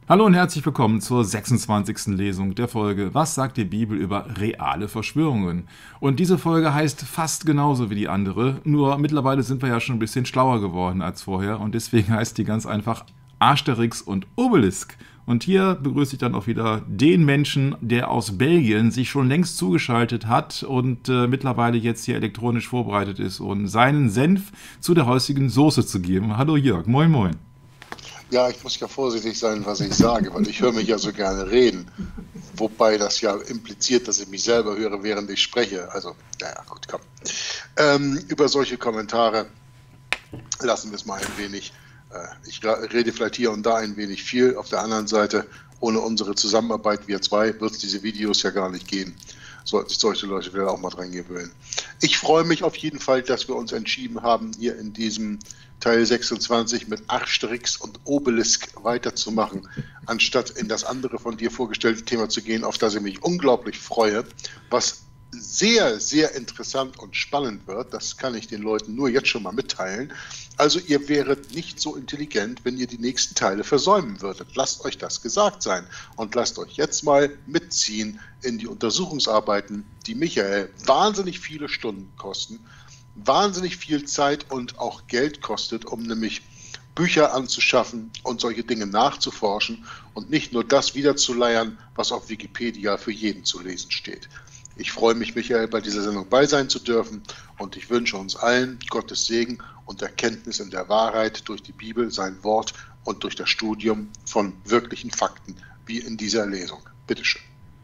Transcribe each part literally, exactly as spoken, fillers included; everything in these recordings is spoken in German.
Hallo und herzlich willkommen zur sechsundzwanzigsten Lesung der Folge Was sagt die Bibel über reale Verschwörungen? Und diese Folge heißt fast genauso wie die andere, nur mittlerweile sind wir ja schon ein bisschen schlauer geworden als vorher und deswegen heißt die ganz einfach Asterix und Obelisk. Und hier begrüße ich dann auch wieder den Menschen, der aus Belgien sich schon längst zugeschaltet hat und äh, mittlerweile jetzt hier elektronisch vorbereitet ist, um seinen Senf zu der heutigen Soße zu geben. Hallo Jörg, moin moin. Ja, ich muss ja vorsichtig sein, was ich sage, weil ich höre mich ja so gerne reden. Wobei das ja impliziert, dass ich mich selber höre, während ich spreche. Also, naja, gut, komm. Ähm, über solche Kommentare lassen wir es mal ein wenig. Äh, ich rede vielleicht hier und da ein wenig viel. Auf der anderen Seite, ohne unsere Zusammenarbeit, wir zwei, wird es diese Videos ja gar nicht geben. Sollten sich solche Leute wieder auch mal dran gewöhnen. Ich freue mich auf jeden Fall, dass wir uns entschieden haben, hier in diesem Teil sechsundzwanzig mit Asterix und Obelisk weiterzumachen, anstatt in das andere von dir vorgestellte Thema zu gehen, auf das ich mich unglaublich freue, was sehr, sehr interessant und spannend wird. Das kann ich den Leuten nur jetzt schon mal mitteilen. Also ihr wäret nicht so intelligent, wenn ihr die nächsten Teile versäumen würdet. Lasst euch das gesagt sein und lasst euch jetzt mal mitziehen in die Untersuchungsarbeiten, die Michael wahnsinnig viele Stunden kosten, wahnsinnig viel Zeit und auch Geld kostet, um nämlich Bücher anzuschaffen und solche Dinge nachzuforschen und nicht nur das wiederzuleiern, was auf Wikipedia für jeden zu lesen steht. Ich freue mich, Michael, bei dieser Sendung bei sein zu dürfen und ich wünsche uns allen Gottes Segen und Erkenntnis in der Wahrheit durch die Bibel, sein Wort und durch das Studium von wirklichen Fakten, wie in dieser Lesung. Bitteschön.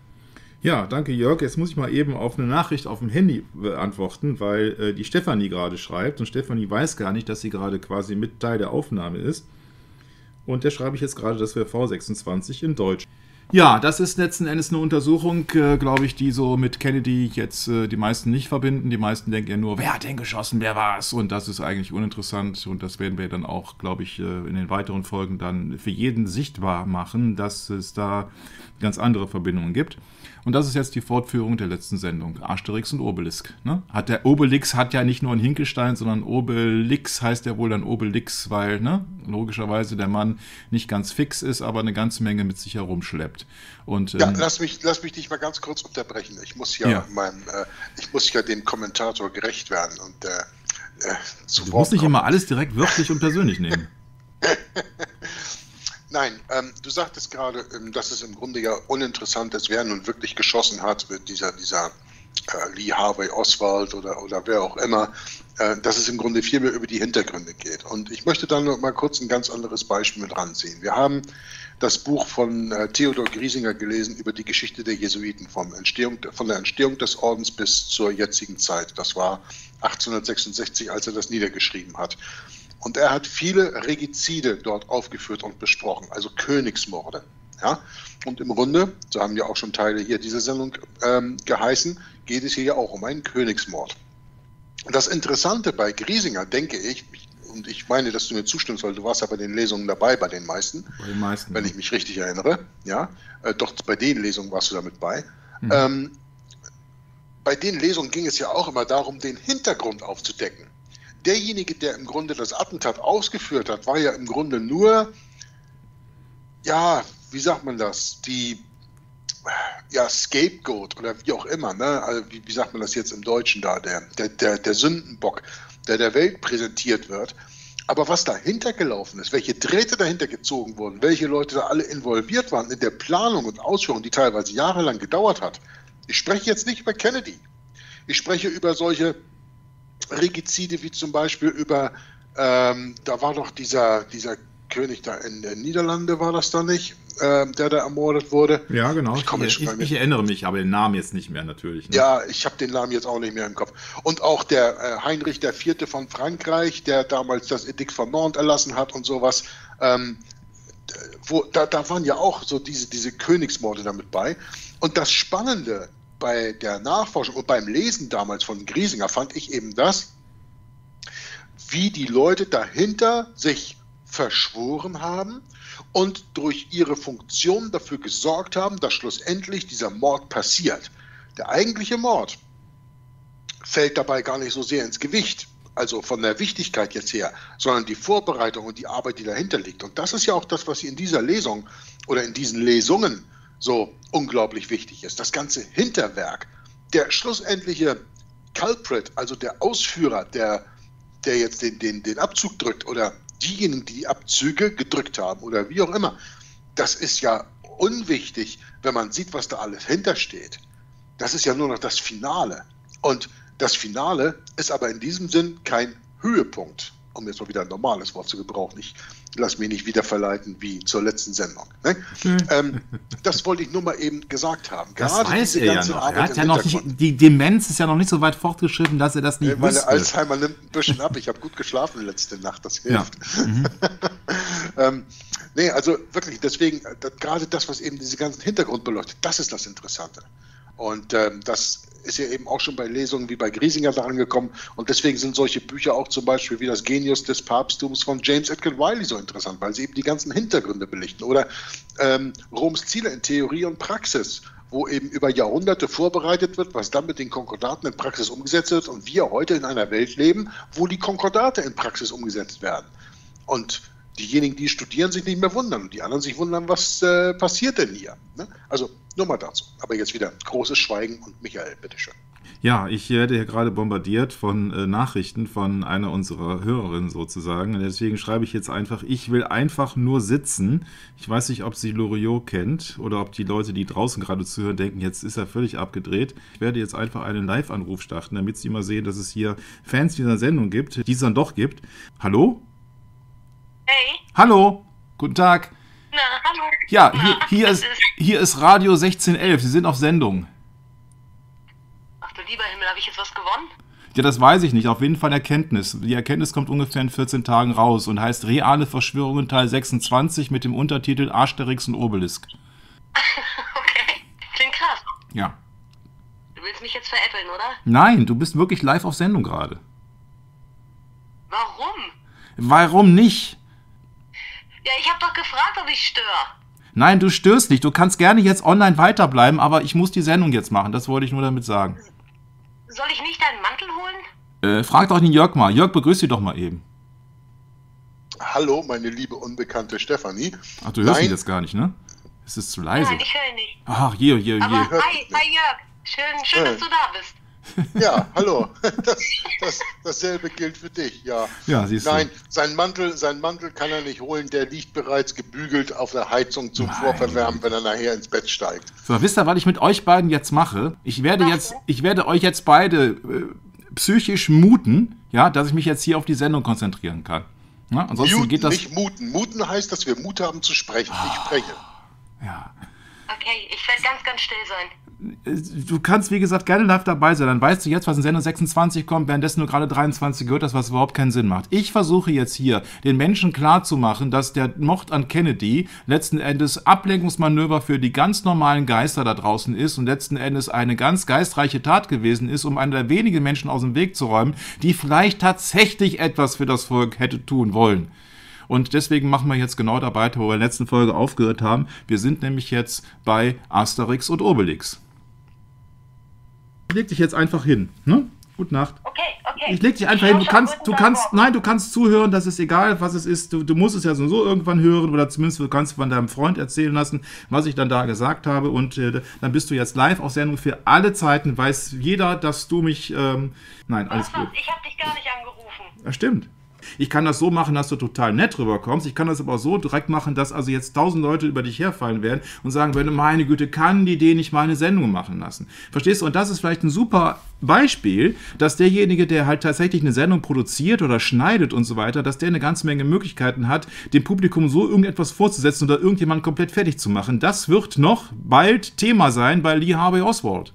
Ja, danke Jörg. Jetzt muss ich mal eben auf eine Nachricht auf dem Handy antworten, weil äh, die Stefanie gerade schreibt und Stefanie weiß gar nicht, dass sie gerade quasi mit Teil der Aufnahme ist. Und der schreibe ich jetzt gerade, das wäre V sechsundzwanzig in Deutsch. Ja, das ist letzten Endes eine Untersuchung, äh, glaube ich, die so mit Kennedy jetzt äh, die meisten nicht verbinden. Die meisten denken ja nur, wer hat den geschossen, wer war's? Und das ist eigentlich uninteressant und das werden wir dann auch, glaube ich, äh, in den weiteren Folgen dann für jeden sichtbar machen, dass es da ganz andere Verbindungen gibt. Und das ist jetzt die Fortführung der letzten Sendung, Asterix und Obelisk. Ne? Hat der Obelix hat ja nicht nur einen Hinkelstein, sondern Obelix heißt ja wohl dann Obelix, weil ne, logischerweise der Mann nicht ganz fix ist, aber eine ganze Menge mit sich herumschleppt. Und, ja, ähm, lass mich, lass mich dich mal ganz kurz unterbrechen. Ich muss ja, ja. Mein, äh, ich muss ja dem Kommentator gerecht werden und äh, äh, zu Du Wort musst nicht kommen. immer alles direkt wörtlich und persönlich nehmen. Nein, ähm, du sagtest gerade, ähm, dass es im Grunde ja uninteressant ist, wer nun wirklich geschossen hat, mit dieser, dieser äh, Lee Harvey Oswald oder, oder wer auch immer, äh, dass es im Grunde viel mehr über die Hintergründe geht. Und ich möchte dann noch mal kurz ein ganz anderes Beispiel mit ranziehen. Wir haben das Buch von äh, Theodor Griesinger gelesen über die Geschichte der Jesuiten, vom Entstehung, von der Entstehung des Ordens bis zur jetzigen Zeit. Das war achtzehnhundertsechsundsechzig, als er das niedergeschrieben hat. Und er hat viele Regizide dort aufgeführt und besprochen, also Königsmorde. Ja? Und im Grunde, so haben ja auch schon Teile hier dieser Sendung ähm, geheißen, geht es hier ja auch um einen Königsmord. Und das Interessante bei Griesinger, denke ich, und ich meine, dass du mir zustimmst, weil du warst ja bei den Lesungen dabei, bei den meisten, Bei den meisten wenn ja. ich mich richtig erinnere. Ja? Äh, doch bei den Lesungen warst du damit bei. Mhm. Ähm, bei den Lesungen ging es ja auch immer darum, den Hintergrund aufzudecken. Derjenige, der im Grunde das Attentat ausgeführt hat, war ja im Grunde nur, ja, wie sagt man das, die ja, Scapegoat oder wie auch immer, ne? Also wie, wie sagt man das jetzt im Deutschen da, der, der, der, der Sündenbock, der der Welt präsentiert wird. Aber was dahinter gelaufen ist, welche Drähte dahinter gezogen wurden, welche Leute da alle involviert waren in der Planung und Ausführung, die teilweise jahrelang gedauert hat. Ich spreche jetzt nicht über Kennedy. Ich spreche über solche Regizide wie zum Beispiel über, ähm, da war doch dieser, dieser König da in den Niederlanden, war das da nicht, ähm, der da ermordet wurde? Ja, genau. Ich, komme ich, ich, ich erinnere mich, aber den Namen jetzt nicht mehr natürlich. Ne? Ja, ich habe den Namen jetzt auch nicht mehr im Kopf. Und auch der äh, Heinrich der Vierte von Frankreich, der damals das Edikt von Nantes erlassen hat und sowas. Ähm, wo, da, da waren ja auch so diese, diese Königsmorde damit bei. Und das Spannende bei der Nachforschung und beim Lesen damals von Griesinger fand ich eben das, wie die Leute dahinter sich verschworen haben und durch ihre Funktion dafür gesorgt haben, dass schlussendlich dieser Mord passiert. Der eigentliche Mord fällt dabei gar nicht so sehr ins Gewicht. also von der Wichtigkeit jetzt her, sondern die Vorbereitung und die Arbeit, die dahinter liegt. Und das ist ja auch das, was in dieser Lesung oder in diesen Lesungen so unglaublich wichtig ist. Das ganze Hinterwerk, der schlussendliche Culprit, also der Ausführer, der, der jetzt den, den, den Abzug drückt oder diejenigen, die die Abzüge gedrückt haben oder wie auch immer, das ist ja unwichtig, wenn man sieht, was da alles hintersteht. Das ist ja nur noch das Finale. Und das Finale ist aber in diesem Sinn kein Höhepunkt, um jetzt mal wieder ein normales Wort zu gebrauchen. Ich lasse mich nicht wieder verleiten wie zur letzten Sendung. Ne? Mhm. Ähm, das wollte ich nur mal eben gesagt haben. Das Gerade weiß er ja noch. Er hat ja noch nicht, die Demenz ist ja noch nicht so weit fortgeschritten, dass er das nicht Meine wüsste. Alzheimer nimmt ein bisschen ab. Ich habe gut geschlafen letzte Nacht, das hilft. Ja. Mhm. ähm, nee, also wirklich, deswegen, das, gerade das, was eben diese ganzen Hintergrund beleuchtet, das ist das Interessante. Und ähm, das ist ja eben auch schon bei Lesungen wie bei Griesinger da angekommen. Und deswegen sind solche Bücher auch zum Beispiel wie das Genius des Papsttums von James Edgar Wiley so interessant, weil sie eben die ganzen Hintergründe belichten. Oder ähm, Roms Ziele in Theorie und Praxis, wo eben über Jahrhunderte vorbereitet wird, was dann mit den Konkordaten in Praxis umgesetzt wird. Und wir heute in einer Welt leben, wo die Konkordate in Praxis umgesetzt werden. Und diejenigen, die studieren, sich nicht mehr wundern. Und die anderen sich wundern, was äh, passiert denn hier. Ne? Also nur mal dazu. Aber jetzt wieder großes Schweigen und Michael, bitteschön. Ja, ich werde hier gerade bombardiert von äh, Nachrichten von einer unserer Hörerinnen sozusagen. Und deswegen schreibe ich jetzt einfach, ich will einfach nur sitzen. Ich weiß nicht, ob sie Loriot kennt oder ob die Leute, die draußen gerade zuhören, denken, jetzt ist er völlig abgedreht. Ich werde jetzt einfach einen Live-Anruf starten, damit sie mal sehen, dass es hier Fans dieser Sendung gibt, die es dann doch gibt. Hallo? Hey. Hallo, guten Tag. Na, hallo. Ja, Na, hier, hier, ist, hier ist Radio sechzehn elf, Sie sind auf Sendung. Ach du lieber Himmel, habe ich jetzt was gewonnen? Ja, das weiß ich nicht, auf jeden Fall Erkenntnis. Die Erkenntnis kommt ungefähr in vierzehn Tagen raus und heißt Reale Verschwörungen Teil sechsundzwanzig mit dem Untertitel Asterix und Obelisk. Okay, klingt krass. Ja. Du willst mich jetzt veräppeln, oder? Nein, du bist wirklich live auf Sendung gerade. Warum? Warum nicht? Ja, ich habe doch gefragt, ob ich störe. Nein, du störst nicht. Du kannst gerne jetzt online weiterbleiben, aber ich muss die Sendung jetzt machen. Das wollte ich nur damit sagen. Soll ich nicht deinen Mantel holen? Äh, frag doch den Jörg mal. Jörg, begrüß dich doch mal eben. Hallo, meine liebe unbekannte Stefanie. Ach, du hörst Nein. mich jetzt gar nicht, ne? Es ist zu leise. Nein, ich höre ihn nicht. Ach, hier, hier, hier. Aber hi, hi Jörg. Schön, schön, Äh. dass du da bist. Ja, hallo. Das, das, dasselbe gilt für dich, ja. Ja, siehst du. Nein, sein Mantel, sein Mantel kann er nicht holen, der liegt bereits gebügelt auf der Heizung zum Nein. Vorverwärmen, wenn er nachher ins Bett steigt. So, wisst ihr, was ich mit euch beiden jetzt mache? Ich werde Was jetzt, denn? ich werde euch jetzt beide äh, psychisch muten, ja, dass ich mich jetzt hier auf die Sendung konzentrieren kann. Ja, ansonsten Muten, geht das. nicht muten. Muten heißt, dass wir Mut haben zu sprechen. Ich spreche. Ja. Okay, ich werde ganz, ganz still sein. Du kannst, wie gesagt, gerne live dabei sein. Dann weißt du jetzt, was in Sendung sechsundzwanzig kommt, währenddessen du gerade dreiundzwanzig gehört hast, was überhaupt keinen Sinn macht. Ich versuche jetzt hier, den Menschen klarzumachen, dass der Mord an Kennedy letzten Endes Ablenkungsmanöver für die ganz normalen Geister da draußen ist und letzten Endes eine ganz geistreiche Tat gewesen ist, um einen der wenigen Menschen aus dem Weg zu räumen, die vielleicht tatsächlich etwas für das Volk hätte tun wollen. Und deswegen machen wir jetzt genau dabei, wo wir in der letzten Folge aufgehört haben. Wir sind nämlich jetzt bei Asterix und Obelix. Leg dich jetzt einfach hin, ne? Gute Nacht. Okay, okay. Ich leg dich einfach hin. Du kannst, du kannst, nein, du kannst zuhören, das ist egal, was es ist. Du, du musst es ja sowieso irgendwann hören oder zumindest du kannst von deinem Freund erzählen lassen, was ich dann da gesagt habe. Und äh, dann bist du jetzt live auf Sendung für alle Zeiten. Weiß jeder, dass du mich, ähm, nein, alles Was, gut. was? Ich habe dich gar nicht angerufen. Ja, stimmt. Ich kann das so machen, dass du total nett rüberkommst. Ich kann das aber auch so direkt machen, dass also jetzt tausend Leute über dich herfallen werden und sagen, wenn du meine Güte, kann die den nicht mal eine Sendung machen lassen. Verstehst du? Und das ist vielleicht ein super Beispiel, dass derjenige, der halt tatsächlich eine Sendung produziert oder schneidet und so weiter, dass der eine ganze Menge Möglichkeiten hat, dem Publikum so irgendetwas vorzusetzen oder irgendjemanden komplett fertig zu machen. Das wird noch bald Thema sein bei Lee Harvey Oswald.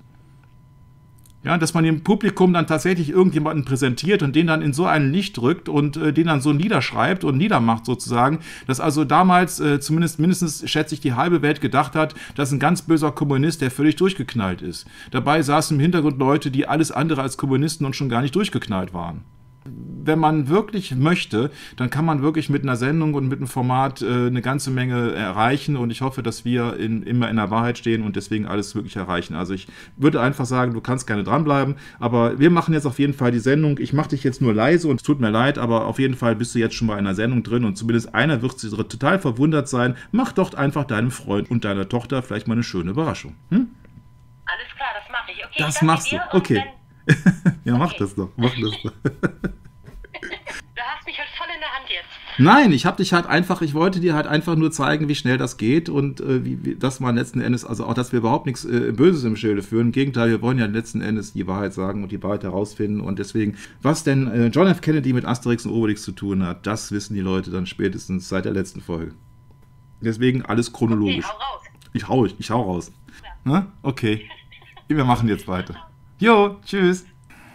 Ja, dass man dem Publikum dann tatsächlich irgendjemanden präsentiert und den dann in so ein Licht drückt und äh, den dann so niederschreibt und niedermacht sozusagen, dass also damals äh, zumindest mindestens, schätze ich, die halbe Welt gedacht hat, dass ein ganz böser Kommunist, der völlig durchgeknallt ist. Dabei saßen im Hintergrund Leute, die alles andere als Kommunisten und schon gar nicht durchgeknallt waren. Wenn man wirklich möchte, dann kann man wirklich mit einer Sendung und mit einem Format äh, eine ganze Menge erreichen und ich hoffe, dass wir in, immer in der Wahrheit stehen und deswegen alles wirklich erreichen. Also ich würde einfach sagen, du kannst gerne dranbleiben, aber wir machen jetzt auf jeden Fall die Sendung. Ich mache dich jetzt nur leise und es tut mir leid, aber auf jeden Fall bist du jetzt schon bei einer Sendung drin und zumindest einer wird total verwundert sein. Mach doch einfach deinem Freund und deiner Tochter vielleicht mal eine schöne Überraschung. Hm? Alles klar, das mache ich. Okay, das machst du, okay. Ja, okay. mach das doch, mach das doch. Du hast mich halt voll in der Hand jetzt. Nein, ich habe dich halt einfach, ich wollte dir halt einfach nur zeigen, wie schnell das geht und äh, wie, wie das man letzten Endes, also auch, dass wir überhaupt nichts äh, Böses im Schilde führen. Im Gegenteil, wir wollen ja letzten Endes die Wahrheit sagen und die Wahrheit herausfinden und deswegen, was denn äh, John F. Kennedy mit Asterix und Obelix zu tun hat, das wissen die Leute dann spätestens seit der letzten Folge. Deswegen alles chronologisch. Okay, hau raus. Ich hau, ich hau raus. Ja. Okay, wir machen jetzt weiter. Jo, tschüss.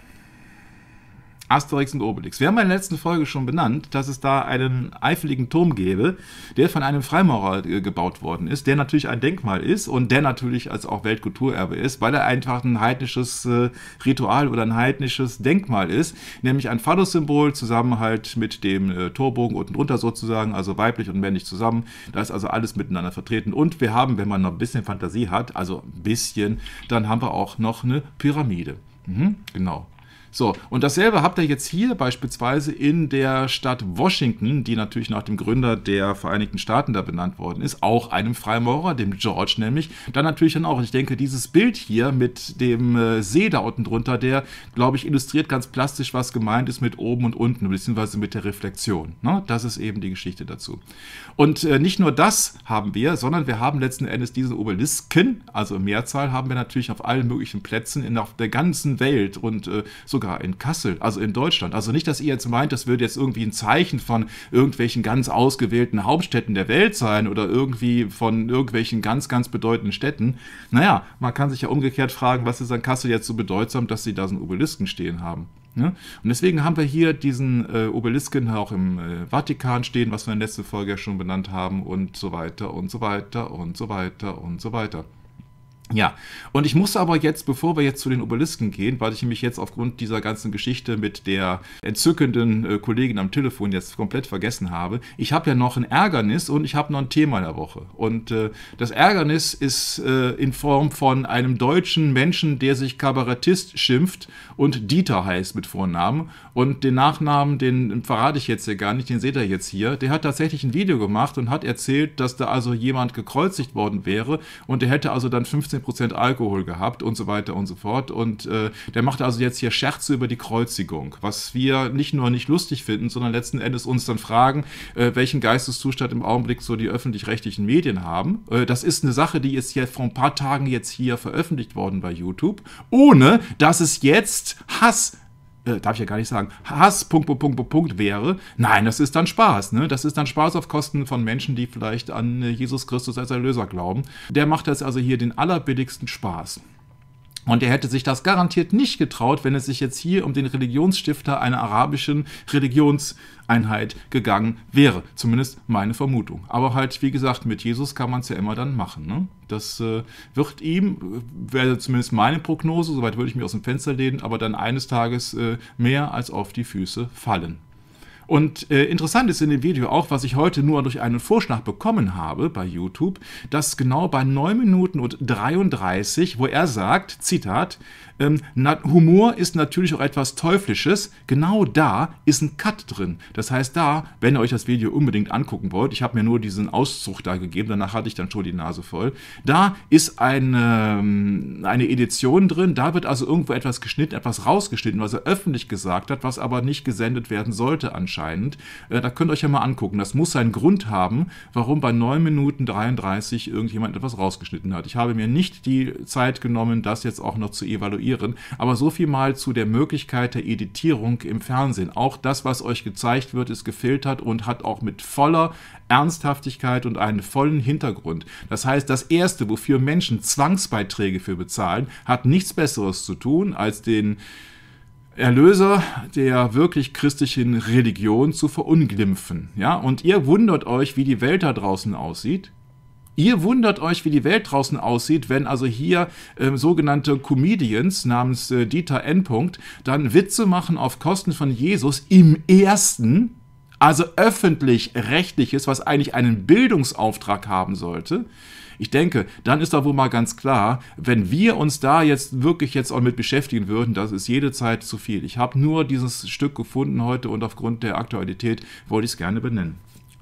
Asterix und Obelix. Wir haben in der letzten Folge schon benannt, dass es da einen eifeligen Turm gäbe, der von einem Freimaurer äh, gebaut worden ist, der natürlich ein Denkmal ist und der natürlich als auch Weltkulturerbe ist, weil er einfach ein heidnisches äh, Ritual oder ein heidnisches Denkmal ist, nämlich ein Phallus-Symbol zusammen halt mit dem äh, Torbogen unten drunter sozusagen, also weiblich und männlich zusammen. Da ist also alles miteinander vertreten und wir haben, wenn man noch ein bisschen Fantasie hat, also ein bisschen, dann haben wir auch noch eine Pyramide. Mhm, genau. So, und dasselbe habt ihr jetzt hier beispielsweise in der Stadt Washington, die natürlich nach dem Gründer der Vereinigten Staaten da benannt worden ist, auch einem Freimaurer, dem George nämlich. Dann natürlich dann auch, ich denke, dieses Bild hier mit dem äh, See da unten drunter, der, glaube ich, illustriert ganz plastisch, was gemeint ist mit oben und unten, beziehungsweise mit der Reflexion. Ne? Das ist eben die Geschichte dazu. Und äh, nicht nur das haben wir, sondern wir haben letzten Endes diese Obelisken, also Mehrzahl, haben wir natürlich auf allen möglichen Plätzen in auf der ganzen Welt und äh, sogar in Kassel, also in Deutschland. Also nicht, dass ihr jetzt meint, das würde jetzt irgendwie ein Zeichen von irgendwelchen ganz ausgewählten Hauptstädten der Welt sein oder irgendwie von irgendwelchen ganz, ganz bedeutenden Städten. Naja, man kann sich ja umgekehrt fragen, was ist an Kassel jetzt so bedeutsam, dass sie da so einen Obelisken stehen haben. Ja? Und deswegen haben wir hier diesen äh, Obelisken auch im äh, Vatikan stehen, was wir in der letzten Folge ja schon benannt haben und so weiter und so weiter und so weiter und so weiter. Ja, und ich musste aber jetzt, bevor wir jetzt zu den Obelisken gehen, weil ich nämlich jetzt aufgrund dieser ganzen Geschichte mit der entzückenden äh, Kollegin am Telefon jetzt komplett vergessen habe, ich habe ja noch ein Ärgernis und ich habe noch ein Thema in der Woche. Und äh, das Ärgernis ist äh, in Form von einem deutschen Menschen, der sich Kabarettist schimpft und Dieter heißt mit Vornamen. Und den Nachnamen, den verrate ich jetzt hier gar nicht, den seht ihr jetzt hier. Der hat tatsächlich ein Video gemacht und hat erzählt, dass da also jemand gekreuzigt worden wäre und der hätte also dann fünfzehn Prozent Alkohol gehabt und so weiter und so fort. Und äh, der macht also jetzt hier Scherze über die Kreuzigung, was wir nicht nur nicht lustig finden, sondern letzten Endes uns dann fragen, äh, welchen Geisteszustand im Augenblick so die öffentlich-rechtlichen Medien haben. Äh, das ist eine Sache, die ist jetzt vor ein paar Tagen jetzt hier veröffentlicht worden bei YouTube, ohne dass es jetzt Hass Äh, darf ich ja gar nicht sagen, Hass, Punkt, Punkt, Punkt, Punkt wäre. Nein, das ist dann Spaß, ne? Das ist dann Spaß auf Kosten von Menschen, die vielleicht an Jesus Christus als Erlöser glauben. Der macht jetzt also hier den allerbilligsten Spaß. Und er hätte sich das garantiert nicht getraut, wenn es sich jetzt hier um den Religionsstifter einer arabischen Religionseinheit gegangen wäre. Zumindest meine Vermutung. Aber halt, wie gesagt, mit Jesus kann man es ja immer dann machen. Ne? Das äh, wird ihm, wäre zumindest meine Prognose, soweit würde ich mich aus dem Fenster lehnen, aber dann eines Tages äh, mehr als auf die Füße fallen. Und äh, interessant ist in dem Video auch, was ich heute nur durch einen Vorschlag bekommen habe bei YouTube, dass genau bei neun Minuten und dreiunddreißig, wo er sagt, Zitat, ähm, Humor ist natürlich auch etwas Teuflisches, genau da ist ein Cut drin. Das heißt da, wenn ihr euch das Video unbedingt angucken wollt, ich habe mir nur diesen Auszug da gegeben, danach hatte ich dann schon die Nase voll, da ist eine, eine Edition drin, da wird also irgendwo etwas geschnitten, etwas rausgeschnitten, was er öffentlich gesagt hat, was aber nicht gesendet werden sollte anscheinend. Äh, da könnt ihr euch ja mal angucken. Das muss seinen Grund haben, warum bei neun Minuten dreiunddreißig irgendjemand etwas rausgeschnitten hat. Ich habe mir nicht die Zeit genommen, das jetzt auch noch zu evaluieren, aber so viel mal zu der Möglichkeit der Editierung im Fernsehen. Auch das, was euch gezeigt wird, ist gefiltert und hat auch mit voller Ernsthaftigkeit und einen vollen Hintergrund. Das heißt, das Erste, wofür Menschen Zwangsbeiträge für bezahlen, hat nichts Besseres zu tun, als den Erlöser der wirklich christlichen Religion zu verunglimpfen. Ja? Und ihr wundert euch, wie die Welt da draußen aussieht. Ihr wundert euch, wie die Welt draußen aussieht, wenn also hier äh, sogenannte Comedians namens äh, Dieter N. dann Witze machen auf Kosten von Jesus im ersten, also öffentlich-rechtliches, was eigentlich einen Bildungsauftrag haben sollte. Ich denke, dann ist da wohl mal ganz klar, wenn wir uns da jetzt wirklich jetzt auch mit beschäftigen würden, das ist jede Zeit zu viel. Ich habe nur dieses Stück gefunden heute und aufgrund der Aktualität wollte ich es gerne benennen.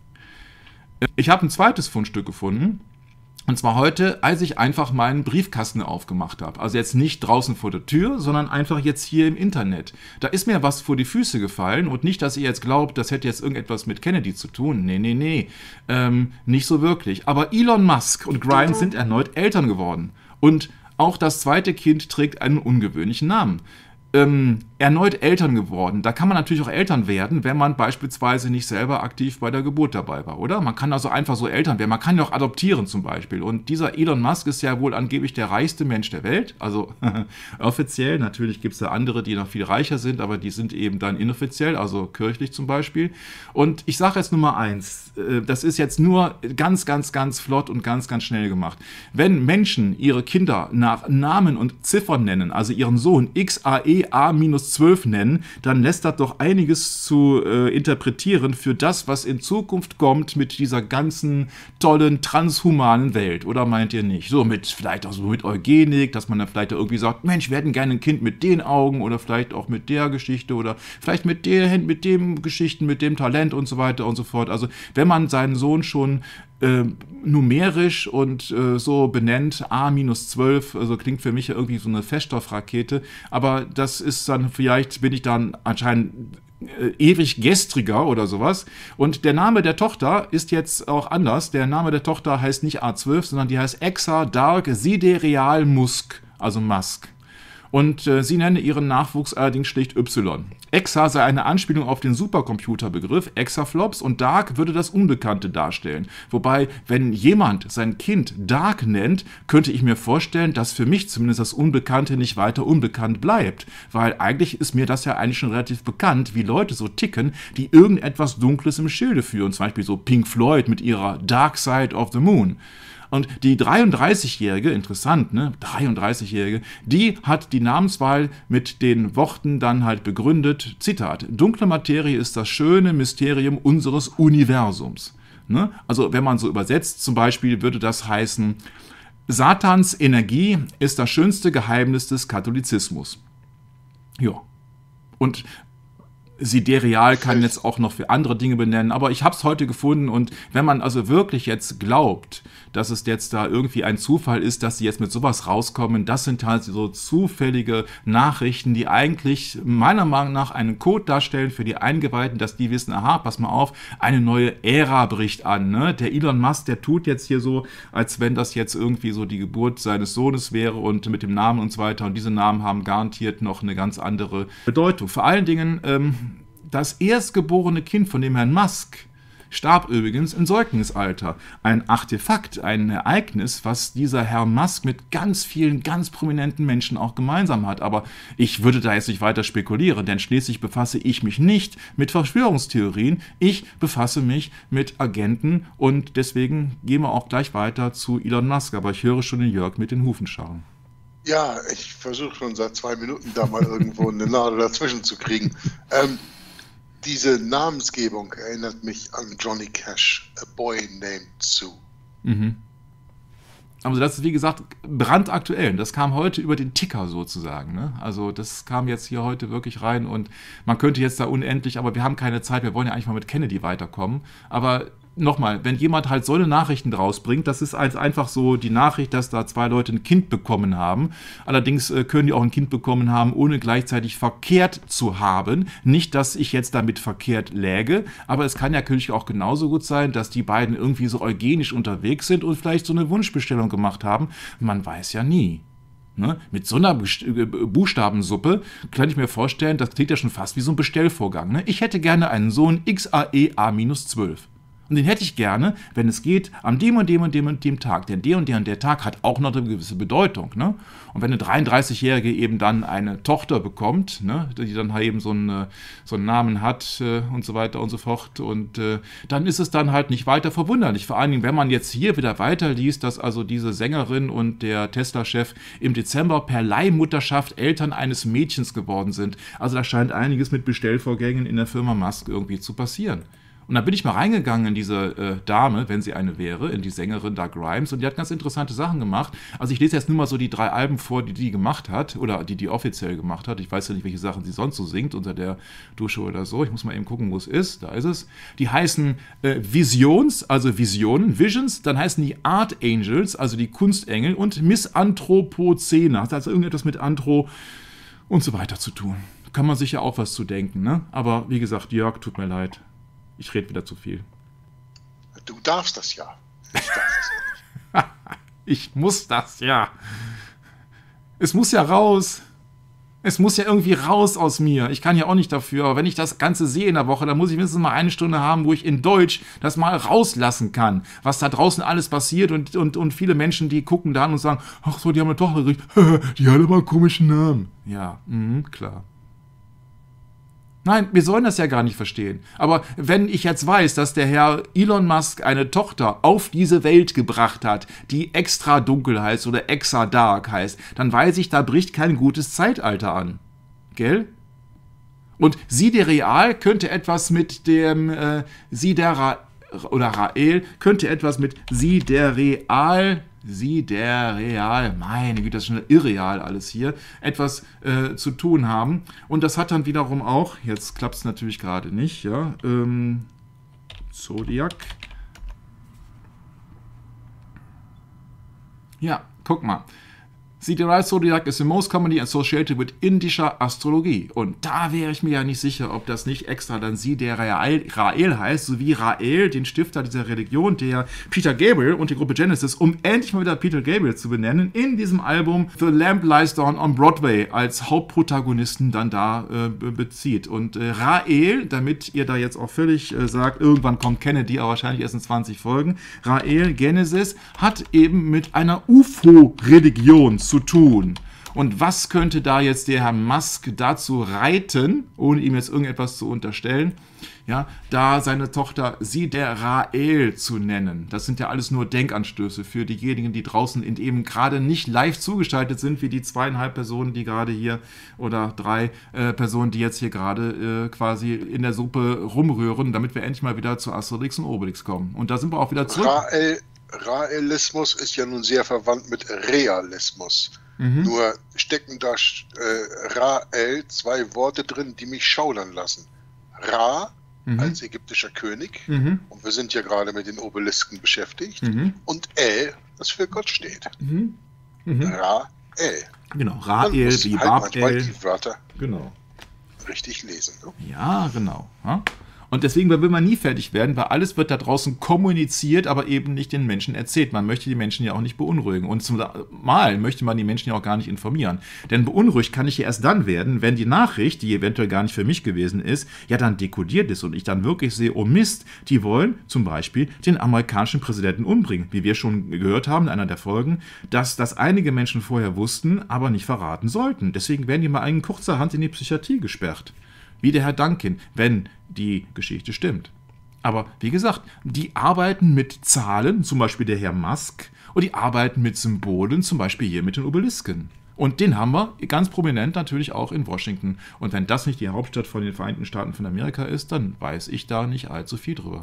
Ich habe ein zweites Fundstück gefunden. Und zwar heute, als ich einfach meinen Briefkasten aufgemacht habe. Also jetzt nicht draußen vor der Tür, sondern einfach jetzt hier im Internet. Da ist mir was vor die Füße gefallen und nicht, dass ihr jetzt glaubt, das hätte jetzt irgendetwas mit Kennedy zu tun. Nee, nee, nee. Ähm, nicht so wirklich. Aber Elon Musk und Grimes sind erneut Eltern geworden. Und auch das zweite Kind trägt einen ungewöhnlichen Namen. Ähm, erneut Eltern geworden. Da kann man natürlich auch Eltern werden, wenn man beispielsweise nicht selber aktiv bei der Geburt dabei war, oder? Man kann also einfach so Eltern werden. Man kann ja auch adoptieren zum Beispiel. Und dieser Elon Musk ist ja wohl angeblich der reichste Mensch der Welt. Also offiziell. Natürlich gibt es da andere, die noch viel reicher sind, aber die sind eben dann inoffiziell, also kirchlich zum Beispiel. Und ich sage jetzt nur mal eins. Das ist jetzt nur ganz, ganz, ganz flott und ganz, ganz schnell gemacht. Wenn Menschen ihre Kinder nach Namen und Ziffern nennen, also ihren Sohn X A E A zwölf nennen, dann lässt das doch einiges zu äh, interpretieren für das, was in Zukunft kommt mit dieser ganzen tollen transhumanen Welt. Oder meint ihr nicht? So mit, vielleicht auch so mit Eugenik, dass man dann vielleicht irgendwie sagt, Mensch, wir hätten gerne ein Kind mit den Augen oder vielleicht auch mit der Geschichte oder vielleicht mit der, mit dem Geschichten, mit dem Talent und so weiter und so fort. Also wenn man seinen Sohn schon Äh, numerisch und äh, so benennt, A zwölf, also klingt für mich ja irgendwie so eine Feststoffrakete, aber das ist dann, vielleicht bin ich dann anscheinend äh, ewig gestriger oder sowas und der Name der Tochter ist jetzt auch anders, der Name der Tochter heißt nicht A zwölf, sondern die heißt Exa Dark Sidereal Musk, also Musk. Und äh, sie nenne ihren Nachwuchs allerdings schlicht Y. Exa sei eine Anspielung auf den Supercomputerbegriff Exaflops und Dark würde das Unbekannte darstellen. Wobei, wenn jemand sein Kind Dark nennt, könnte ich mir vorstellen, dass für mich zumindest das Unbekannte nicht weiter unbekannt bleibt. Weil eigentlich ist mir das ja eigentlich schon relativ bekannt, wie Leute so ticken, die irgendetwas Dunkles im Schilde führen. Zum Beispiel so Pink Floyd mit ihrer Dark Side of the Moon. Und die dreiunddreißigjährige, interessant, ne, dreiunddreißigjährige, die hat die Namenswahl mit den Worten dann halt begründet, Zitat, dunkle Materie ist das schöne Mysterium unseres Universums. Ne? Also wenn man so übersetzt, zum Beispiel würde das heißen, Satans Energie ist das schönste Geheimnis des Katholizismus. Ja. Und Sidereal kann jetzt auch noch für andere Dinge benennen, aber ich habe es heute gefunden und wenn man also wirklich jetzt glaubt, dass es jetzt da irgendwie ein Zufall ist, dass sie jetzt mit sowas rauskommen, das sind halt so zufällige Nachrichten, die eigentlich meiner Meinung nach einen Code darstellen für die Eingeweihten, dass die wissen, aha, pass mal auf, eine neue Ära bricht an. Ne? Der Elon Musk, der tut jetzt hier so, als wenn das jetzt irgendwie so die Geburt seines Sohnes wäre und mit dem Namen und so weiter und diese Namen haben garantiert noch eine ganz andere Bedeutung. Vor allen Dingen, ähm, das erstgeborene Kind von dem Herrn Musk starb übrigens im Säuglingsalter. Ein Artefakt, ein Ereignis, was dieser Herr Musk mit ganz vielen, ganz prominenten Menschen auch gemeinsam hat. Aber ich würde da jetzt nicht weiter spekulieren, denn schließlich befasse ich mich nicht mit Verschwörungstheorien. Ich befasse mich mit Agenten und deswegen gehen wir auch gleich weiter zu Elon Musk. Aber ich höre schon den Jörg mit den Hufen scharren. Ja, ich versuche schon seit zwei Minuten da mal irgendwo eine Nadel dazwischen zu kriegen. Ähm, Diese Namensgebung erinnert mich an Johnny Cash, A Boy Named Sue. Mhm. Also das ist, wie gesagt, brandaktuell. Das kam heute über den Ticker sozusagen. Ne? Also das kam jetzt hier heute wirklich rein und man könnte jetzt da unendlich, aber wir haben keine Zeit, wir wollen ja eigentlich mal mit Kennedy weiterkommen. Aber nochmal, wenn jemand halt so eine Nachrichten draus bringt, das ist als einfach so die Nachricht, dass da zwei Leute ein Kind bekommen haben. Allerdings äh, können die auch ein Kind bekommen haben, ohne gleichzeitig verkehrt zu haben. Nicht, dass ich jetzt damit verkehrt läge, aber es kann ja natürlich auch genauso gut sein, dass die beiden irgendwie so eugenisch unterwegs sind und vielleicht so eine Wunschbestellung gemacht haben. Man weiß ja nie. Ne? Mit so einer Buchstabensuppe kann ich mir vorstellen, das klingt ja schon fast wie so ein Bestellvorgang. Ne? Ich hätte gerne einen Sohn X A E A zwölf. Und den hätte ich gerne, wenn es geht, am dem und dem und dem und dem Tag. Denn der und der und der Tag hat auch noch eine gewisse Bedeutung. Ne? Und wenn eine dreiunddreißigjährige eben dann eine Tochter bekommt, ne, die dann halt eben so einen, so einen Namen hat äh, und so weiter und so fort, und äh, dann ist es dann halt nicht weiter verwunderlich. Vor allen Dingen, wenn man jetzt hier wieder weiterliest, dass also diese Sängerin und der Tesla-Chef im Dezember per Leihmutterschaft Eltern eines Mädchens geworden sind. Also da scheint einiges mit Bestellvorgängen in der Firma Musk irgendwie zu passieren. Und da bin ich mal reingegangen in diese äh, Dame, wenn sie eine wäre, in die Sängerin da Grimes, und die hat ganz interessante Sachen gemacht. Also ich lese jetzt nur mal so die drei Alben vor, die die gemacht hat, oder die die offiziell gemacht hat. Ich weiß ja nicht, welche Sachen sie sonst so singt, unter der Dusche oder so. Ich muss mal eben gucken, wo es ist. Da ist es. Die heißen äh, Visions, also Visionen, Visions, dann heißen die Art Angels, also die Kunstengel, und Miss Anthropozene. Hat also irgendetwas mit Anthro und so weiter zu tun. Kann man sich ja auch was zu denken, ne? Aber wie gesagt, Jörg, tut mir leid. Ich rede wieder zu viel. Du darfst das ja. Ich darf das ja nicht. Ich muss das ja. Es muss ja raus. Es muss ja irgendwie raus aus mir. Ich kann ja auch nicht dafür. Aber wenn ich das Ganze sehe in der Woche, dann muss ich mindestens mal eine Stunde haben, wo ich in Deutsch das mal rauslassen kann. Was da draußen alles passiert, und, und, und viele Menschen, die gucken da und sagen, ach so, die haben eine Tochter gekriegt. Die hat aber einen komischen Namen. Ja, mh, klar. Nein, wir sollen das ja gar nicht verstehen. Aber wenn ich jetzt weiß, dass der Herr Elon Musk eine Tochter auf diese Welt gebracht hat, die extra dunkel heißt oder extra dark heißt, dann weiß ich, da bricht kein gutes Zeitalter an. Gell? Und Sidereal könnte etwas mit dem äh, Sidera oder Rael könnte etwas mit Sidereal Sidereal, meine Güte, das ist schon irreal alles hier, etwas äh, zu tun haben. Und das hat dann wiederum auch, jetzt klappt es natürlich gerade nicht, ja, ähm, Zodiac. Ja, guck mal. Sidereal Zodiac is the most commonly associated with indischer Astrologie. Und da wäre ich mir ja nicht sicher, ob das nicht extra dann Sidereal Rael heißt, sowie Rael, den Stifter dieser Religion, der Peter Gabriel und die Gruppe Genesis, um endlich mal wieder Peter Gabriel zu benennen, in diesem Album The Lamp Lies Down on Broadway als Hauptprotagonisten dann da äh, bezieht. Und äh, Rael, damit ihr da jetzt auch völlig äh, sagt, irgendwann kommt Kennedy, aber wahrscheinlich erst in zwanzig Folgen, Rael Genesis hat eben mit einer U F O-Religion zu tun. Und was könnte da jetzt der Herr Musk dazu reiten, ohne ihm jetzt irgendetwas zu unterstellen, ja, da seine Tochter Siderael zu nennen? Das sind ja alles nur Denkanstöße für diejenigen, die draußen in eben gerade nicht live zugeschaltet sind, wie die zweieinhalb Personen, die gerade hier, oder drei äh, Personen, die jetzt hier gerade äh, quasi in der Suppe rumrühren, damit wir endlich mal wieder zu Asterix und Obelix kommen. Und da sind wir auch wieder zurück. Rael Raelismus ist ja nun sehr verwandt mit Realismus. Mhm. Nur stecken da äh, Rael zwei Worte drin, die mich schaudern lassen. Ra mhm. als ägyptischer König, mhm. und wir sind ja gerade mit den Obelisken beschäftigt, mhm. und El, das für Gott steht. Mhm. Mhm. Rael. Genau, Rael wie halt Babel. Die Wörter genau. richtig lesen. Ne? Ja, genau. Ja? Und deswegen will man nie fertig werden, weil alles wird da draußen kommuniziert, aber eben nicht den Menschen erzählt. Man möchte die Menschen ja auch nicht beunruhigen. Und zum Mal möchte man die Menschen ja auch gar nicht informieren. Denn beunruhigt kann ich ja erst dann werden, wenn die Nachricht, die eventuell gar nicht für mich gewesen ist, ja dann dekodiert ist und ich dann wirklich sehe, oh Mist, die wollen zum Beispiel den amerikanischen Präsidenten umbringen. Wie wir schon gehört haben in einer der Folgen, dass das einige Menschen vorher wussten, aber nicht verraten sollten. Deswegen werden die mal einen kurzerhand in die Psychiatrie gesperrt. Wie der Herr Duncan, wenn die Geschichte stimmt. Aber wie gesagt, die arbeiten mit Zahlen, zum Beispiel der Herr Musk, und die arbeiten mit Symbolen, zum Beispiel hier mit den Obelisken. Und den haben wir ganz prominent natürlich auch in Washington. Und wenn das nicht die Hauptstadt von den Vereinigten Staaten von Amerika ist, dann weiß ich da nicht allzu viel drüber.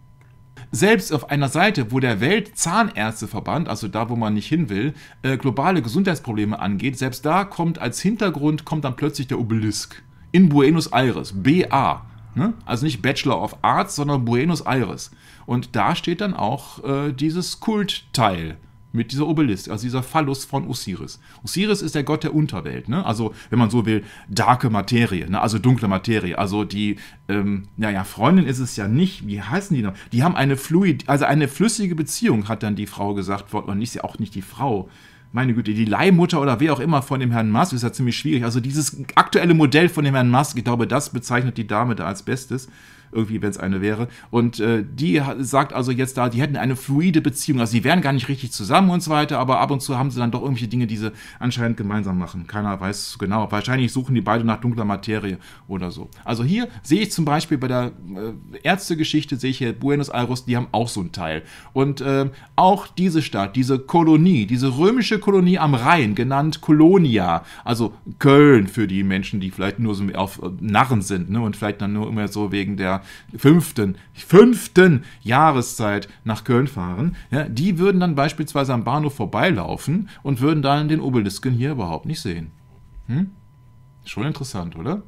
Selbst auf einer Seite, wo der Weltzahnärzteverband, also da, wo man nicht hin will, äh, globale Gesundheitsprobleme angeht, selbst da kommt als Hintergrund, kommt dann plötzlich der Obelisk. In Buenos Aires, B A, ne? Also nicht Bachelor of Arts, sondern Buenos Aires. Und da steht dann auch äh, dieses Kultteil mit dieser Obelisk, also dieser Phallus von Osiris. Osiris ist der Gott der Unterwelt, ne? Also wenn man so will, darke Materie, ne? Also dunkle Materie. Also die, ähm, naja, Freundin ist es ja nicht, wie heißen die noch? Die haben eine fluid, also eine flüssige Beziehung, hat dann die Frau gesagt, und nicht, auch nicht die Frau. Meine Güte, die Leihmutter oder wer auch immer von dem Herrn Musk ist ja ziemlich schwierig. Also dieses aktuelle Modell von dem Herrn Musk, ich glaube, das bezeichnet die Dame da als Bestes. irgendwie, wenn es eine wäre. Und äh, die sagt also jetzt da, die hätten eine fluide Beziehung, also sie wären gar nicht richtig zusammen und so weiter, aber ab und zu haben sie dann doch irgendwelche Dinge, die sie anscheinend gemeinsam machen. Keiner weiß genau. Wahrscheinlich suchen die beide nach dunkler Materie oder so. Also hier sehe ich zum Beispiel bei der äh, Ärztegeschichte, sehe ich hier Buenos Aires, die haben auch so einen Teil. Und äh, auch diese Stadt, diese Kolonie, diese römische Kolonie am Rhein, genannt Colonia, also Köln für die Menschen, die vielleicht nur so auf Narren sind, ne, und vielleicht dann nur immer so wegen der fünften, fünften Jahreszeit nach Köln fahren, ja, die würden dann beispielsweise am Bahnhof vorbeilaufen und würden dann den Obelisken hier überhaupt nicht sehen. Hm? Schon interessant, oder?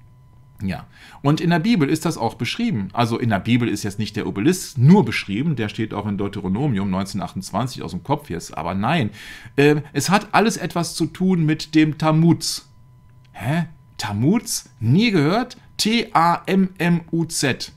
Ja, und in der Bibel ist das auch beschrieben. Also in der Bibel ist jetzt nicht der Obelisk nur beschrieben, der steht auch in Deuteronomium neunzehnhundertachtundzwanzig aus dem Kopf jetzt, aber nein, äh, es hat alles etwas zu tun mit dem Tammuz. Hä? Tammuz? Nie gehört? T A M M U Z.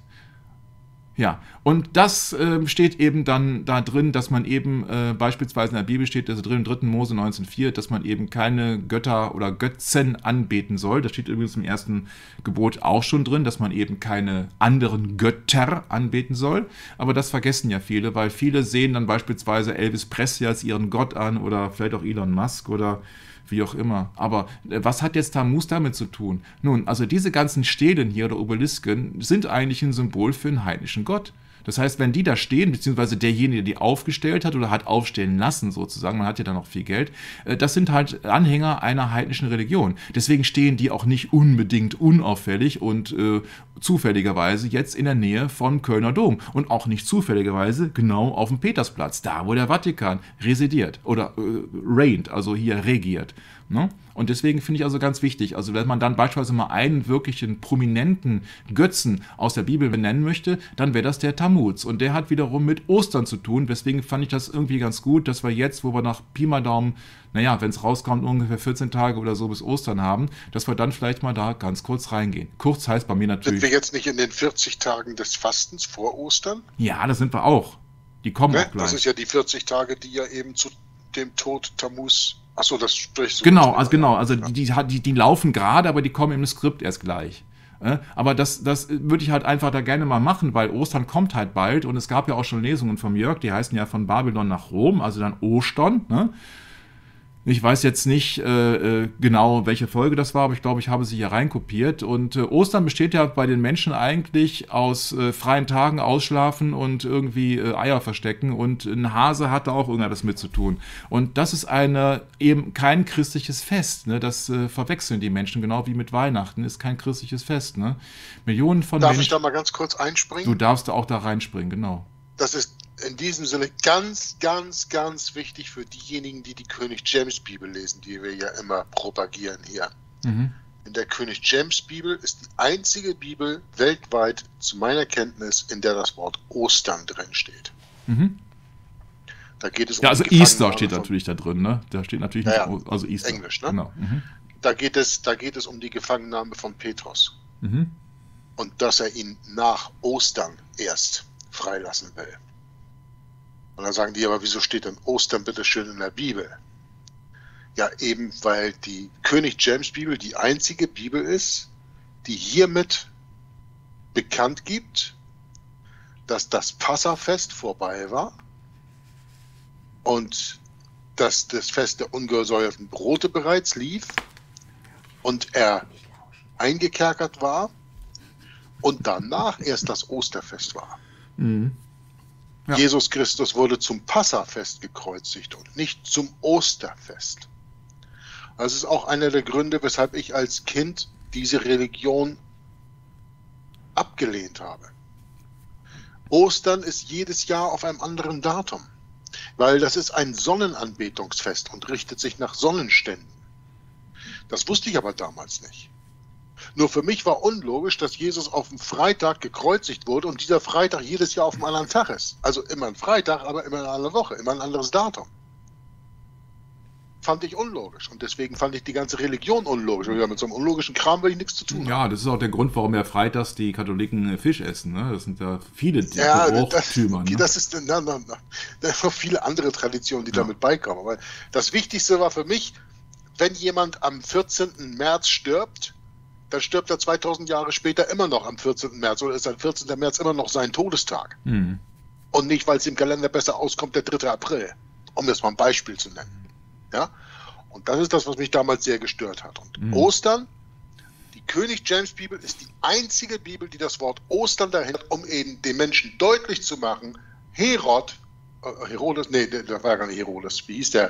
Ja, und das äh, steht eben dann da drin, dass man eben, äh, beispielsweise in der Bibel steht also drin, im dritten Mose neunzehn vier, dass man eben keine Götter oder Götzen anbeten soll. Das steht übrigens im ersten Gebot auch schon drin, dass man eben keine anderen Götter anbeten soll. Aber das vergessen ja viele, weil viele sehen dann beispielsweise Elvis Presley als ihren Gott an oder vielleicht auch Elon Musk oder wie auch immer. Aber äh, was hat jetzt Tammuz damit zu tun? Nun, also diese ganzen Stelen hier oder Obelisken sind eigentlich ein Symbol für einen heidnischen Gott. Das heißt, wenn die da stehen, beziehungsweise derjenige, der die aufgestellt hat oder hat aufstellen lassen sozusagen, man hat ja dann noch viel Geld, äh, das sind halt Anhänger einer heidnischen Religion. Deswegen stehen die auch nicht unbedingt unauffällig und äh, zufälligerweise jetzt in der Nähe vom Kölner Dom und auch nicht zufälligerweise genau auf dem Petersplatz, da wo der Vatikan residiert oder äh, reigned, also hier regiert. Ne? Und deswegen finde ich also ganz wichtig, also wenn man dann beispielsweise mal einen wirklichen prominenten Götzen aus der Bibel benennen möchte, dann wäre das der Tammuz. Und der hat wiederum mit Ostern zu tun. Deswegen fand ich das irgendwie ganz gut, dass wir jetzt, wo wir nach Pi mal Daumen, naja, wenn es rauskommt, ungefähr vierzehn Tage oder so bis Ostern haben, dass wir dann vielleicht mal da ganz kurz reingehen. Kurz heißt bei mir natürlich... Sind wir jetzt nicht in den vierzig Tagen des Fastens vor Ostern? Ja, das sind wir auch. Die kommen Ne? auch gleich. Das ist ja die vierzig Tage, die ja eben zu dem Tod Tammuz... Achso, das sprichst du. Genau, also genau, also die, die, die, die laufen gerade, aber die kommen im Skript erst gleich. Aber das, das würde ich halt einfach da gerne mal machen, weil Ostern kommt halt bald und es gab ja auch schon Lesungen vom Jörg, die heißen ja von Babylon nach Rom, also dann Ostern, ne? Ich weiß jetzt nicht äh, genau, welche Folge das war, aber ich glaube, ich habe sie hier reinkopiert. Und äh, Ostern besteht ja bei den Menschen eigentlich aus äh, freien Tagen, Ausschlafen und irgendwie äh, Eier verstecken. Und ein Hase hat da auch irgendwas mit zu tun. Und das ist eine eben kein christliches Fest. Ne? Das äh, verwechseln die Menschen, genau wie mit Weihnachten. Ist kein christliches Fest. Ne? Millionen von Darf Menschen. ich da mal ganz kurz einspringen? Du darfst auch da reinspringen, genau. Das ist in diesem Sinne ganz, ganz, ganz wichtig für diejenigen, die die König James Bibel lesen, die wir ja immer propagieren hier. Mhm. In der König James Bibel ist die einzige Bibel weltweit, zu meiner Kenntnis, in der das Wort Ostern drin steht. Mhm. Da geht es um ja, also die Easter steht von, natürlich da drin, ne? Da steht natürlich ja, nicht, also Easter. Englisch, ne? Genau. Mhm. Da geht es, da geht es um die Gefangennahme von Petrus. Mhm. Und dass er ihn nach Ostern erst freilassen will. Und dann sagen die, aber wieso steht denn Ostern bitte schön in der Bibel? Ja, eben weil die König James Bibel die einzige Bibel ist, die hiermit bekannt gibt, dass das Passafest vorbei war und dass das Fest der ungesäuerten Brote bereits lief und er eingekerkert war und danach erst das Osterfest war. Mhm. Ja. Jesus Christus wurde zum Passafest gekreuzigt und nicht zum Osterfest. Das ist auch einer der Gründe, weshalb ich als Kind diese Religion abgelehnt habe. Ostern ist jedes Jahr auf einem anderen Datum, weil das ist ein Sonnenanbetungsfest und richtet sich nach Sonnenständen. Das wusste ich aber damals nicht. Nur für mich war unlogisch, dass Jesus auf dem Freitag gekreuzigt wurde und dieser Freitag jedes Jahr auf einem anderen Tag ist. Also immer ein Freitag, aber immer eine andere Woche, immer ein anderes Datum. Fand ich unlogisch und deswegen fand ich die ganze Religion unlogisch. Und mit so einem unlogischen Kram will ich nichts zu tun haben. Ja, das ist auch der Grund, warum ja freitags die Katholiken Fisch essen. Ne? Das sind ja viele ja, Brauchtümer. Das, ne? das ist na, na, na, da noch viele andere Traditionen, die ja. damit beikommen. Aber das Wichtigste war für mich, wenn jemand am vierzehnten März stirbt, dann stirbt er zweitausend Jahre später immer noch am vierzehnten März oder ist am vierzehnten März immer noch sein Todestag. Mhm. Und nicht, weil es im Kalender besser auskommt, der dritte April, um jetzt mal ein Beispiel zu nennen. Ja? Und das ist das, was mich damals sehr gestört hat. Und mhm. Ostern, die König James Bibel ist die einzige Bibel, die das Wort Ostern dahin hat, um eben den Menschen deutlich zu machen, Herod, äh, Herodes, nee, der war ja gar nicht Herodes, wie hieß der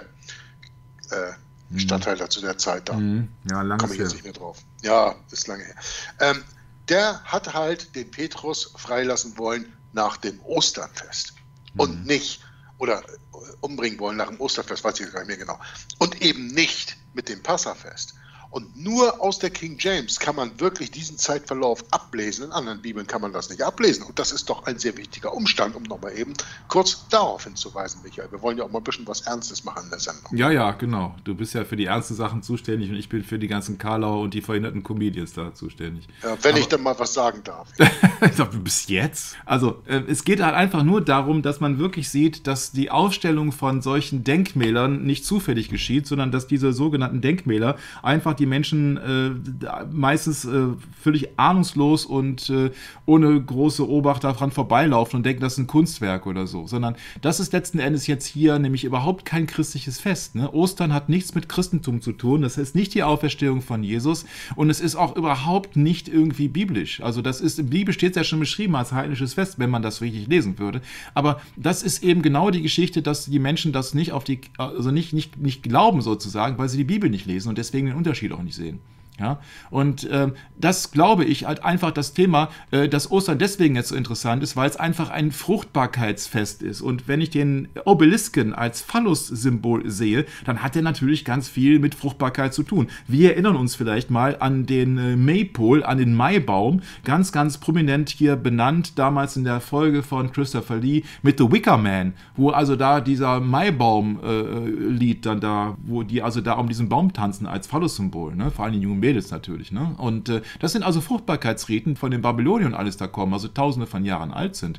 äh, mhm. Statthalter zu der Zeit da? Mhm. Ja, lange komme ich jetzt nicht mehr drauf. Ja, ist lange her. Ähm, der hat halt den Petrus freilassen wollen nach dem Osternfest mhm. und nicht, oder umbringen wollen nach dem Osterfest, weiß ich gar nicht mehr genau, und eben nicht mit dem Passafest. Und nur aus der King James kann man wirklich diesen Zeitverlauf ablesen. In anderen Bibeln kann man das nicht ablesen. Und das ist doch ein sehr wichtiger Umstand, um nochmal eben kurz darauf hinzuweisen, Michael. Wir wollen ja auch mal ein bisschen was Ernstes machen in der Sendung. Ja, ja, genau. Du bist ja für die ernsten Sachen zuständig und ich bin für die ganzen Karlauer und die verhinderten Comedians da zuständig. Ja, wenn Aber, ich dann mal was sagen darf. Ich glaube, bis jetzt. Also, äh, es geht halt einfach nur darum, dass man wirklich sieht, dass die Aufstellung von solchen Denkmälern nicht zufällig geschieht, sondern dass diese sogenannten Denkmäler einfach die die Menschen äh, meistens äh, völlig ahnungslos und äh, ohne große Obacht daran vorbeilaufen und denken, das ist ein Kunstwerk oder so, sondern das ist letzten Endes jetzt hier nämlich überhaupt kein christliches Fest. Ne? Ostern hat nichts mit Christentum zu tun, das ist nicht die Auferstehung von Jesus und es ist auch überhaupt nicht irgendwie biblisch. Also das ist, in der Bibel steht es ja schon beschrieben als heidnisches Fest, wenn man das richtig lesen würde, aber das ist eben genau die Geschichte, dass die Menschen das nicht auf die, also nicht, nicht, nicht glauben sozusagen, weil sie die Bibel nicht lesen und deswegen den Unterschied auch nicht sehen. Ja, und äh, das glaube ich halt einfach das Thema, äh, dass Ostern deswegen jetzt so interessant ist, weil es einfach ein Fruchtbarkeitsfest ist. Und wenn ich den Obelisken als Phallus-Symbol sehe, dann hat er natürlich ganz viel mit Fruchtbarkeit zu tun. Wir erinnern uns vielleicht mal an den äh, Maypole, an den Maibaum, ganz, ganz prominent hier benannt, damals in der Folge von Christopher Lee mit The Wicker Man, wo also da dieser Maibaum-Lied äh, dann da, wo die also da um diesen Baum tanzen als Phallus-Symbol, ne? Vor allem die jungen Mädels natürlich, ne? Und äh, das sind also Fruchtbarkeitsriten von den Babyloniern und alles da kommen, also tausende von Jahren alt sind.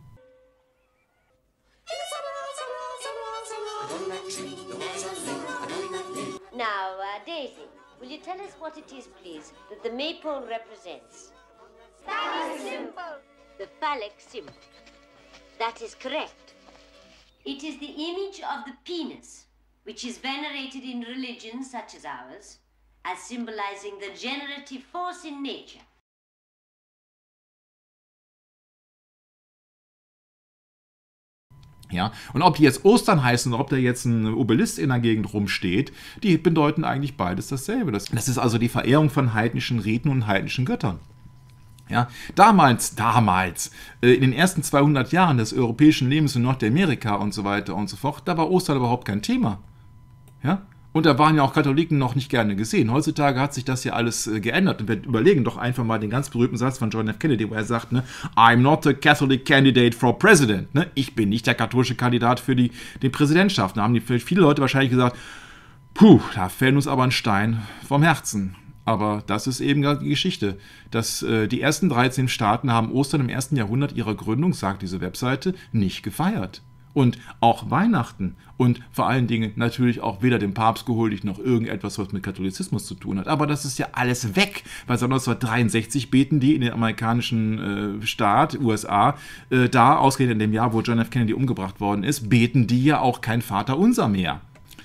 Now, uh, Daisy, will you tell us what it is, please, that the maypole represents? Phallic symbol. The phallic symbol. That is correct. It is the image of the penis, which is venerated in religions such as ours, as symbolizing the generative force in nature. Ja, und ob die jetzt Ostern heißen oder ob da jetzt ein Obelisk in der Gegend rumsteht, die bedeuten eigentlich beides dasselbe. Das, das ist also die Verehrung von heidnischen Riten und heidnischen Göttern. Ja, damals, damals, äh, in den ersten zweihundert Jahren des europäischen Lebens in Nordamerika und so weiter und so fort, da war Ostern überhaupt kein Thema. Ja, und da waren ja auch Katholiken noch nicht gerne gesehen. Heutzutage hat sich das ja alles äh, geändert. Und wir überlegen doch einfach mal den ganz berühmten Satz von John F. Kennedy, wo er sagt, ne, I'm not a Catholic candidate for president. Ne? Ich bin nicht der katholische Kandidat für die, die Präsidentschaft. Da haben die viele Leute wahrscheinlich gesagt, puh, da fällt uns aber ein Stein vom Herzen. Aber das ist eben die Geschichte. Dass, äh, die ersten dreizehn Staaten haben Ostern im ersten Jahrhundert ihrer Gründung, sagt diese Webseite, nicht gefeiert. Und auch Weihnachten und vor allen Dingen natürlich auch weder dem Papst gehuldigt noch irgendetwas, was mit Katholizismus zu tun hat. Aber das ist ja alles weg, weil seit neunzehnhundertdreiundsechzig beten die in den amerikanischen äh, Staat, U S A, äh, da, ausgerechnet in dem Jahr, wo John F. Kennedy umgebracht worden ist, beten die ja auch kein Vaterunser mehr.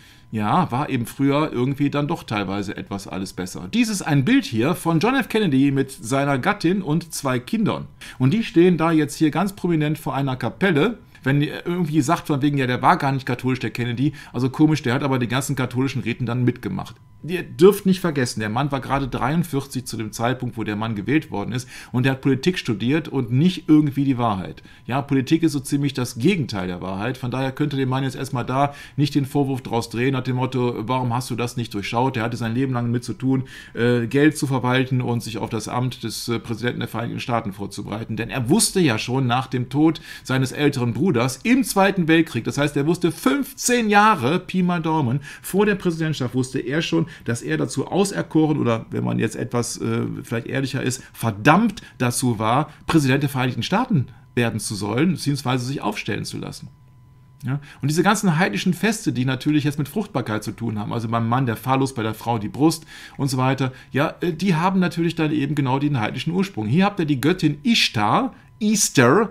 Ja, war eben früher irgendwie dann doch teilweise etwas alles besser. Dies ist ein Bild hier von John F. Kennedy mit seiner Gattin und zwei Kindern. Und die stehen da jetzt hier ganz prominent vor einer Kapelle. Wenn ihr irgendwie sagt, von wegen, ja, der war gar nicht katholisch, der Kennedy, also komisch, der hat aber die ganzen katholischen Riten dann mitgemacht. Ihr dürft nicht vergessen, der Mann war gerade dreiundvierzig zu dem Zeitpunkt, wo der Mann gewählt worden ist und der hat Politik studiert und nicht irgendwie die Wahrheit. Ja, Politik ist so ziemlich das Gegenteil der Wahrheit, von daher könnte dem Mann jetzt erstmal da nicht den Vorwurf draus drehen, nach dem Motto, warum hast du das nicht durchschaut? Der hatte sein Leben lang mit zu tun, äh, Geld zu verwalten und sich auf das Amt des äh, Präsidenten der Vereinigten Staaten vorzubereiten, denn er wusste ja schon nach dem Tod seines älteren Bruders im Zweiten Weltkrieg, das heißt, er wusste fünfzehn Jahre, Pi mal Daumen, vor der Präsidentschaft wusste er schon, dass er dazu auserkoren oder, wenn man jetzt etwas äh, vielleicht ehrlicher ist, verdammt dazu war, Präsident der Vereinigten Staaten werden zu sollen, beziehungsweise sich aufstellen zu lassen. Ja? Und diese ganzen heidnischen Feste, die natürlich jetzt mit Fruchtbarkeit zu tun haben, also beim Mann der Phallus, bei der Frau die Brust und so weiter, ja, die haben natürlich dann eben genau den heidnischen Ursprung. Hier habt ihr die Göttin Ishtar, Easter,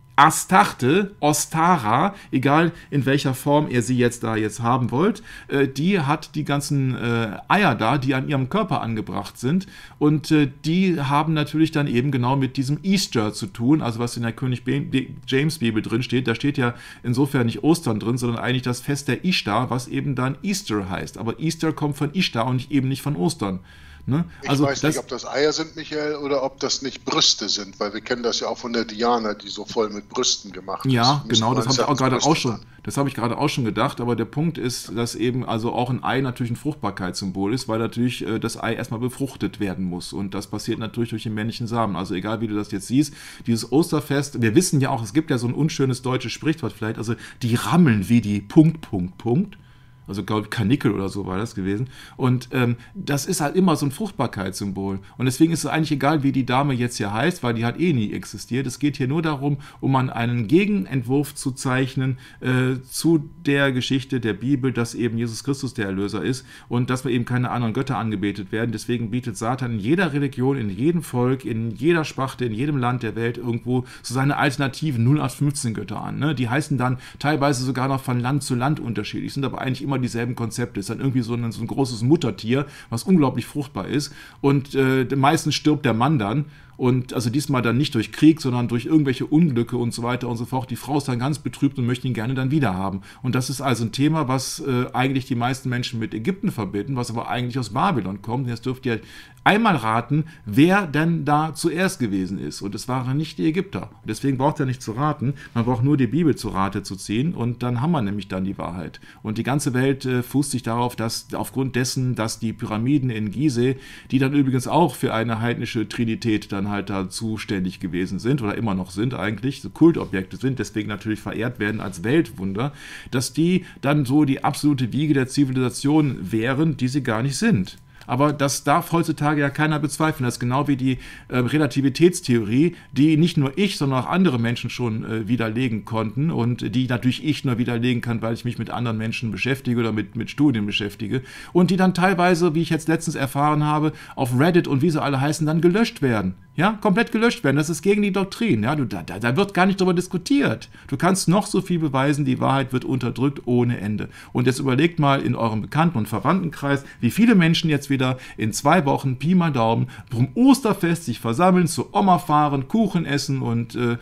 Astarte, Ostara, egal in welcher Form ihr sie jetzt da jetzt haben wollt, äh, die hat die ganzen äh, Eier da, die an ihrem Körper angebracht sind, und äh, die haben natürlich dann eben genau mit diesem Easter zu tun, also was in der König James Bibel drin steht. Da steht ja insofern nicht Ostern drin, sondern eigentlich das Fest der Ishtar, was eben dann Easter heißt. Aber Easter kommt von Ishtar und eben nicht von Ostern. Ne? Ich also weiß das, nicht, ob das Eier sind, Michael, oder ob das nicht Brüste sind, weil wir kennen das ja auch von der Diana, die so voll mit Brüsten gemacht ist. Ja, genau, das habe ich auch gerade auch schon, sein. das habe ich gerade auch schon gedacht, aber der Punkt ist, dass eben also auch ein Ei natürlich ein Fruchtbarkeitssymbol ist, weil natürlich äh, das Ei erstmal befruchtet werden muss, und das passiert natürlich durch den männlichen Samen. Also egal, wie du das jetzt siehst, dieses Osterfest, wir wissen ja auch, es gibt ja so ein unschönes deutsches Sprichwort vielleicht, also die rammeln wie die Punkt, Punkt, Punkt. Also, glaube ich, Karnickel oder so war das gewesen. Und ähm, das ist halt immer so ein Fruchtbarkeitssymbol. Und deswegen ist es eigentlich egal, wie die Dame jetzt hier heißt, weil die hat eh nie existiert. Es geht hier nur darum, um an einen Gegenentwurf zu zeichnen äh, zu der Geschichte der Bibel, dass eben Jesus Christus der Erlöser ist und dass wir eben keine anderen Götter angebetet werden. Deswegen bietet Satan in jeder Religion, in jedem Volk, in jeder Sparte, in jedem Land der Welt irgendwo so seine alternativen null acht fünfzehn Götter an. Ne? Die heißen dann teilweise sogar noch von Land zu Land unterschiedlich, sind aber eigentlich immer dieselben Konzepte. Ist dann irgendwie so ein, so ein großes Muttertier, was unglaublich fruchtbar ist, und äh, meistens stirbt der Mann dann, und also diesmal dann nicht durch Krieg, sondern durch irgendwelche Unglücke und so weiter und so fort. Die Frau ist dann ganz betrübt und möchte ihn gerne dann wieder haben. Und das ist also ein Thema, was äh, eigentlich die meisten Menschen mit Ägypten verbinden, was aber eigentlich aus Babylon kommt. Und jetzt dürft ihr einmal raten, wer denn da zuerst gewesen ist. Und es waren nicht die Ägypter. Und deswegen braucht ihr nicht zu raten, man braucht nur die Bibel zu Rate zu ziehen, und dann haben wir nämlich dann die Wahrheit. Und die ganze Welt äh, fußt sich darauf, dass aufgrund dessen, dass die Pyramiden in Gizeh, die dann übrigens auch für eine heidnische Trinität dann halt da zuständig gewesen sind oder immer noch sind eigentlich, so Kultobjekte sind, deswegen natürlich verehrt werden als Weltwunder, dass die dann so die absolute Wiege der Zivilisation wären, die sie gar nicht sind. Aber das darf heutzutage ja keiner bezweifeln. Das ist genau wie die äh, Relativitätstheorie, die nicht nur ich, sondern auch andere Menschen schon äh, widerlegen konnten, und die natürlich ich nur widerlegen kann, weil ich mich mit anderen Menschen beschäftige oder mit, mit Studien beschäftige, und die dann teilweise, wie ich jetzt letztens erfahren habe, auf Reddit und wie sie alle heißen, dann gelöscht werden. Ja, komplett gelöscht werden. Das ist gegen die Doktrin. Ja, du, da, da wird gar nicht darüber diskutiert. Du kannst noch so viel beweisen, die Wahrheit wird unterdrückt ohne Ende. Und jetzt überlegt mal in eurem Bekannten- und Verwandtenkreis, wie viele Menschen jetzt wieder in zwei Wochen, Pi mal Daumen, zum Osterfest sich versammeln, zur Oma fahren, Kuchen essen, und äh,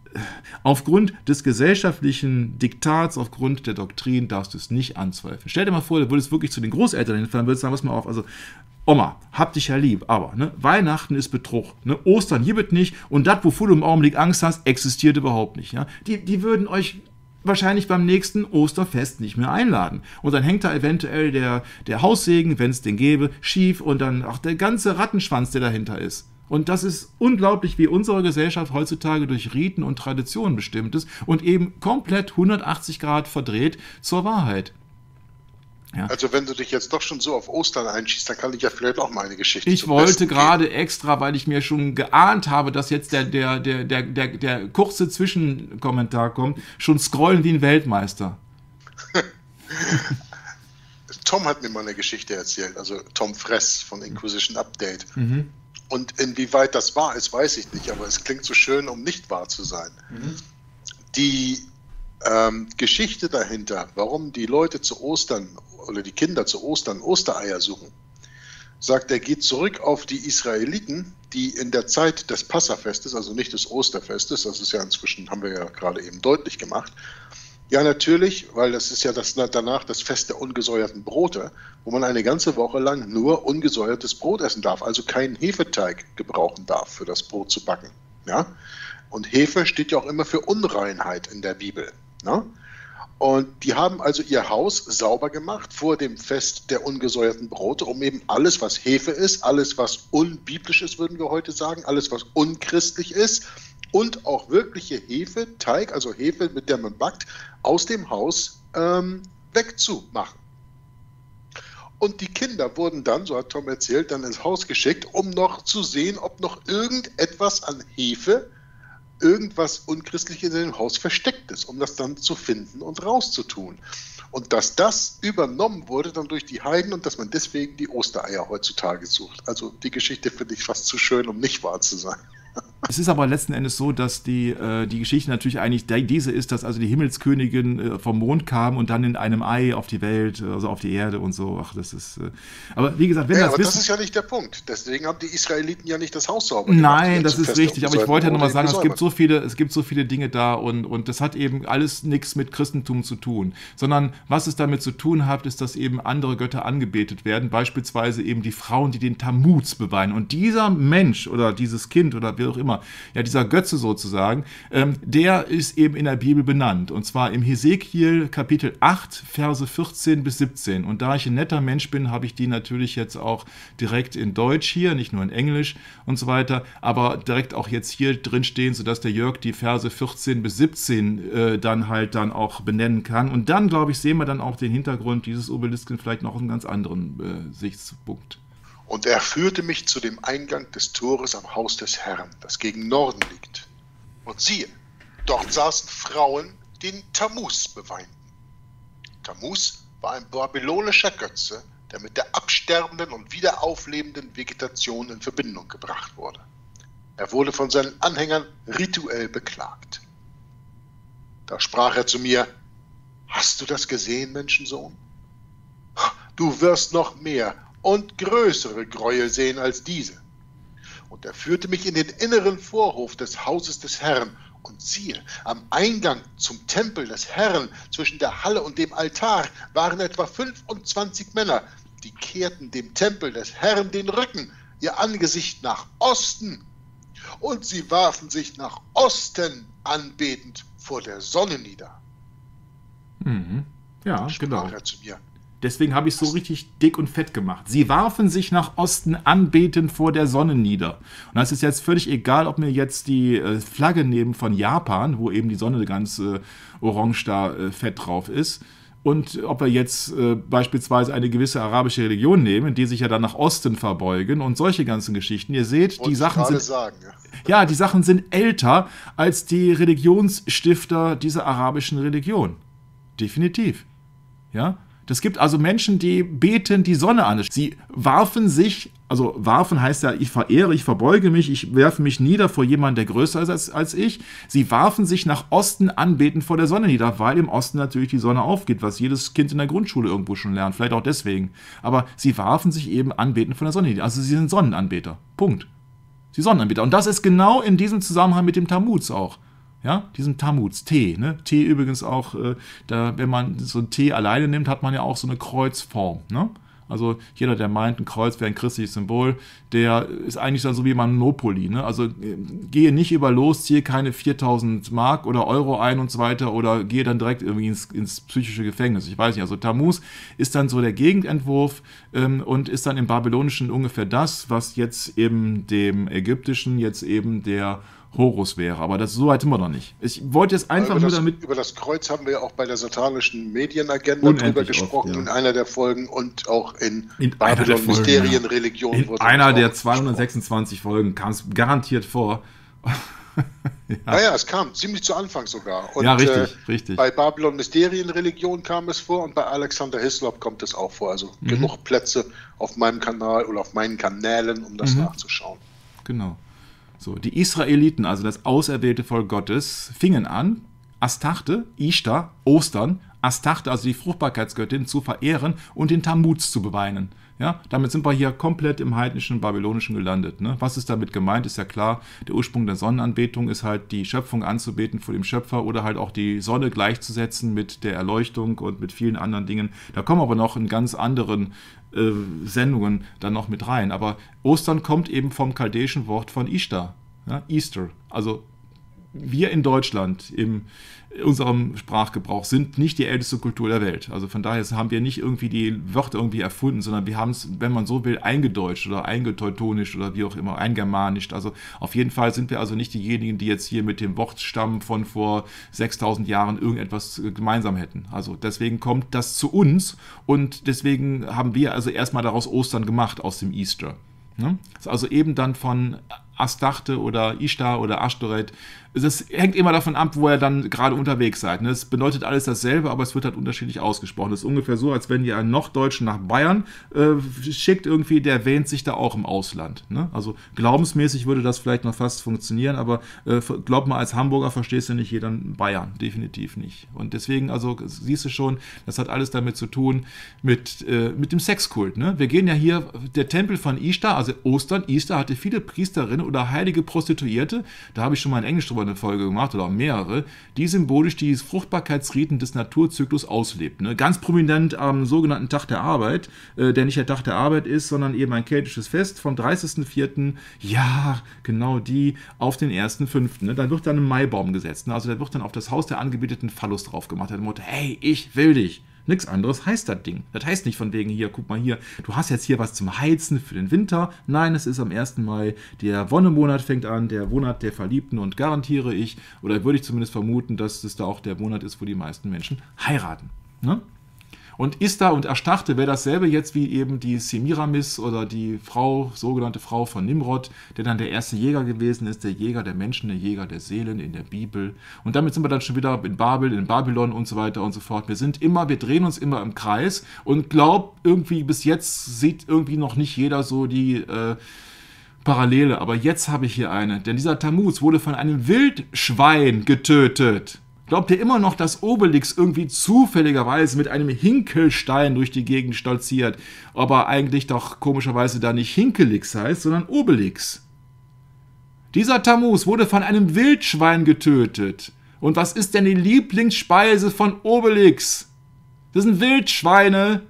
aufgrund des gesellschaftlichen Diktats, aufgrund der Doktrin darfst du es nicht anzweifeln. Stell dir mal vor, du würdest wirklich zu den Großeltern hinfahren, würdest sagen, pass mal auf, also Oma, hab dich ja lieb, aber ne, Weihnachten ist Betrug, ne, Ostern gibt nicht, und das, wovor du im Augenblick Angst hast, existiert überhaupt nicht. Ja? Die, die würden euch wahrscheinlich beim nächsten Osterfest nicht mehr einladen. Und dann hängt da eventuell der, der Haussegen, wenn es den gäbe, schief, und dann auch der ganze Rattenschwanz, der dahinter ist. Und das ist unglaublich, wie unsere Gesellschaft heutzutage durch Riten und Traditionen bestimmt ist und eben komplett hundertachtzig Grad verdreht zur Wahrheit. Ja. Also wenn du dich jetzt doch schon so auf Ostern einschießt, dann kann ich ja vielleicht auch mal eine Geschichte Ich wollte gerade extra, weil ich mir schon geahnt habe, dass jetzt der, der, der, der, der, der kurze Zwischenkommentar kommt, schon scrollen wie ein Weltmeister. Tom hat mir mal eine Geschichte erzählt, also Tom Fress von Inquisition Update. Mhm. Und inwieweit das wahr ist, weiß ich nicht, aber es klingt so schön, um nicht wahr zu sein. Mhm. Die ähm, Geschichte dahinter, warum die Leute zu Ostern oder die Kinder zu Ostern Ostereier suchen, sagt, er geht zurück auf die Israeliten, die in der Zeit des Passafestes, also nicht des Osterfestes, das ist ja inzwischen, haben wir ja gerade eben deutlich gemacht, ja natürlich, weil das ist ja das, danach das Fest der ungesäuerten Brote, wo man eine ganze Woche lang nur ungesäuertes Brot essen darf, also keinen Hefeteig gebrauchen darf, für das Brot zu backen. Ja? Und Hefe steht ja auch immer für Unreinheit in der Bibel. Ne? Und die haben also ihr Haus sauber gemacht vor dem Fest der ungesäuerten Brote, um eben alles, was Hefe ist, alles, was unbiblisch ist, würden wir heute sagen, alles, was unchristlich ist und auch wirkliche Hefeteig, also Hefe, mit der man backt, aus dem Haus ähm, wegzumachen. Und die Kinder wurden dann, so hat Tom erzählt, dann ins Haus geschickt, um noch zu sehen, ob noch irgendetwas an Hefe irgendwas Unchristliches in dem Haus versteckt ist, um das dann zu finden und rauszutun. Und dass das übernommen wurde dann durch die Heiden und dass man deswegen die Ostereier heutzutage sucht. Also die Geschichte finde ich fast zu schön, um nicht wahr zu sein. Es ist aber letzten Endes so, dass die, äh, die Geschichte natürlich eigentlich die, diese ist, dass also die Himmelskönigin äh, vom Mond kam und dann in einem Ei auf die Welt, also auf die Erde und so. Ach, das ist. Äh, aber wie gesagt, wenn ja, das aber wissen, das ist ja nicht der Punkt. Deswegen haben die Israeliten ja nicht das Haus sauber gemacht. Nein, das ist richtig. Aber ich wollte ja nochmal sagen, es gibt so viele, es gibt so viele Dinge da und, und das hat eben alles nichts mit Christentum zu tun. Sondern was es damit zu tun hat, ist, dass eben andere Götter angebetet werden. Beispielsweise eben die Frauen, die den Tammuz beweinen. Und dieser Mensch oder dieses Kind oder wie auch immer, ja, dieser Götze sozusagen, ähm, der ist eben in der Bibel benannt. Und zwar im Hesekiel Kapitel acht, Verse vierzehn bis siebzehn. Und da ich ein netter Mensch bin, habe ich die natürlich jetzt auch direkt in Deutsch hier, nicht nur in Englisch und so weiter, aber direkt auch jetzt hier drin stehen, sodass der Jörg die Verse vierzehn bis siebzehn äh, dann halt dann auch benennen kann. Und dann, glaube ich, sehen wir dann auch den Hintergrund dieses Obelisken vielleicht noch aus einem ganz anderen äh, Sichtspunkt. Und er führte mich zu dem Eingang des Tores am Haus des Herrn, das gegen Norden liegt. Und siehe, dort saßen Frauen, die den Tammuz beweinten. Tammuz war ein babylonischer Götze, der mit der absterbenden und wieder auflebenden Vegetation in Verbindung gebracht wurde. Er wurde von seinen Anhängern rituell beklagt. Da sprach er zu mir: Hast du das gesehen, Menschensohn? Du wirst noch mehr und größere Gräuel sehen als diese. Und er führte mich in den inneren Vorhof des Hauses des Herrn, und siehe, am Eingang zum Tempel des Herrn, zwischen der Halle und dem Altar, waren etwa fünfundzwanzig Männer, die kehrten dem Tempel des Herrn den Rücken, ihr Angesicht nach Osten, und sie warfen sich nach Osten anbetend vor der Sonne nieder. Mhm. Ja, sprach genau. er zu mir: Deswegen habe ich so richtig dick und fett gemacht. Sie warfen sich nach Osten anbetend vor der Sonne nieder. Und das ist jetzt völlig egal, ob mir jetzt die äh, Flagge nehmen von Japan, wo eben die Sonne ganz äh, orange da äh, fett drauf ist, und ob wir jetzt äh, beispielsweise eine gewisse arabische Religion nehmen, die sich ja dann nach Osten verbeugen und solche ganzen Geschichten. Ihr seht, Wollte die ich Sachen gerade sind sagen, ja. ja, die Sachen sind älter als die Religionsstifter dieser arabischen Religion. Definitiv. Ja. Es gibt also Menschen, die beten die Sonne an. Sie warfen sich, also warfen heißt ja, ich verehre, ich verbeuge mich, ich werfe mich nieder vor jemandem, der größer ist als, als ich. Sie warfen sich nach Osten anbetend vor der Sonne nieder, weil im Osten natürlich die Sonne aufgeht, was jedes Kind in der Grundschule irgendwo schon lernt, vielleicht auch deswegen. Aber sie warfen sich eben anbetend vor der Sonne nieder. Also sie sind Sonnenanbeter. Punkt. Sie sind Sonnenanbeter. Und das ist genau in diesem Zusammenhang mit dem Tammuz auch. Ja, diesem Tammuz, Tee, ne? Tee übrigens auch, äh, da, wenn man so einen Tee alleine nimmt, hat man ja auch so eine Kreuzform, ne? Also jeder, der meint, ein Kreuz wäre ein christliches Symbol, der ist eigentlich dann so wie Monopoly, ne? Also äh, gehe nicht über los, ziehe keine viertausend Mark oder Euro ein und so weiter oder gehe dann direkt irgendwie ins, ins psychische Gefängnis. Ich weiß nicht, also Tammuz ist dann so der Gegenentwurf ähm, und ist dann im Babylonischen ungefähr das, was jetzt eben dem Ägyptischen jetzt eben der Horus wäre, aber das so weit sind wir noch nicht. Ich wollte jetzt einfach über nur das, damit... Über das Kreuz haben wir ja auch bei der satanischen Medienagenda Unendlich drüber gesprochen, oft, ja. in einer der Folgen und auch in, In Babylon Mysterienreligion. In wurde einer das der auch zweihundertsechsundzwanzig Folgen kam es garantiert vor. ja. Naja, es kam ziemlich zu Anfang sogar. Und, ja, richtig, äh, richtig. Bei Babylon Mysterienreligion kam es vor und bei Alexander Hislop kommt es auch vor. Also Mhm. genug Plätze auf meinem Kanal oder auf meinen Kanälen, um das Mhm. nachzuschauen. Genau. So, die Israeliten, also das auserwählte Volk Gottes, fingen an, Astarte, Ishtar, Ostern, Astarte, also die Fruchtbarkeitsgöttin, zu verehren und den Tammuz zu beweinen. Ja, damit sind wir hier komplett im heidnischen, babylonischen gelandet. Ne? Was ist damit gemeint, ist ja klar. Der Ursprung der Sonnenanbetung ist halt die Schöpfung anzubeten vor dem Schöpfer oder halt auch die Sonne gleichzusetzen mit der Erleuchtung und mit vielen anderen Dingen. Da kommen aber noch in ganz anderen äh, Sendungen dann noch mit rein. Aber Ostern kommt eben vom chaldäischen Wort von Ishtar, ja? Easter. Also wir in Deutschland im in unserem Sprachgebrauch sind nicht die älteste Kultur der Welt. Also von daher haben wir nicht irgendwie die Wörter irgendwie erfunden, sondern wir haben es, wenn man so will, eingedeutscht oder eingeteutonisch oder wie auch immer, eingermanischt. Also auf jeden Fall sind wir also nicht diejenigen, die jetzt hier mit dem Wortstamm von vor sechstausend Jahren irgendetwas gemeinsam hätten. Also deswegen kommt das zu uns und deswegen haben wir also erstmal daraus Ostern gemacht, aus dem Easter. Also eben dann von Astarte oder Ishtar oder Ashtoreth das hängt immer davon ab, wo ihr dann gerade unterwegs seid. Ne? Es bedeutet alles dasselbe, aber es wird halt unterschiedlich ausgesprochen. Das ist ungefähr so, als wenn ihr einen Norddeutschen nach Bayern äh, schickt, irgendwie, der wähnt sich da auch im Ausland. Ne? Also glaubensmäßig würde das vielleicht noch fast funktionieren, aber äh, glaub mal, als Hamburger verstehst du nicht jeden Bayern. Definitiv nicht. Und deswegen, also siehst du schon, das hat alles damit zu tun mit, äh, mit dem Sexkult. Ne? Wir gehen ja hier, der Tempel von Ishtar, also Ostern, Ishtar hatte viele Priesterinnen oder heilige Prostituierte, da habe ich schon mal in Englisch drüber eine Folge gemacht oder auch mehrere, die symbolisch die Fruchtbarkeitsriten des Naturzyklus auslebt. Ne? Ganz prominent am sogenannten Tag der Arbeit, äh, der nicht der Tag der Arbeit ist, sondern eben ein keltisches Fest vom dreißigsten vierten Ja, genau die, auf den ersten fünften Ne? Dann wird dann ein Maibaum gesetzt. Ne? Also da wird dann auf das Haus der angebeteten Phallus drauf gemacht. Der Motto, hey, ich will dich. Nichts anderes heißt das Ding. Das heißt nicht von wegen hier, guck mal hier, du hast jetzt hier was zum Heizen für den Winter. Nein, es ist am ersten Mai, der Wonnemonat fängt an, der Monat der Verliebten und garantiere ich, oder würde ich zumindest vermuten, dass es da auch der Monat ist, wo die meisten Menschen heiraten. Ne? Und Ishtar und Astarte wäre dasselbe jetzt wie eben die Semiramis oder die Frau, sogenannte Frau von Nimrod, der dann der erste Jäger gewesen ist, der Jäger der Menschen, der Jäger der Seelen in der Bibel. Und damit sind wir dann schon wieder in Babel, in Babylon und so weiter und so fort. Wir sind immer, wir drehen uns immer im Kreis und glaub irgendwie bis jetzt sieht irgendwie noch nicht jeder so die äh, Parallele. Aber jetzt habe ich hier eine, denn dieser Tammuz wurde von einem Wildschwein getötet. Glaubt ihr immer noch, dass Obelix irgendwie zufälligerweise mit einem Hinkelstein durch die Gegend stolziert, aber eigentlich doch komischerweise da nicht Hinkelix heißt, sondern Obelix? Dieser Tammuz wurde von einem Wildschwein getötet. Und was ist denn die Lieblingsspeise von Obelix? Das sind Wildschweine.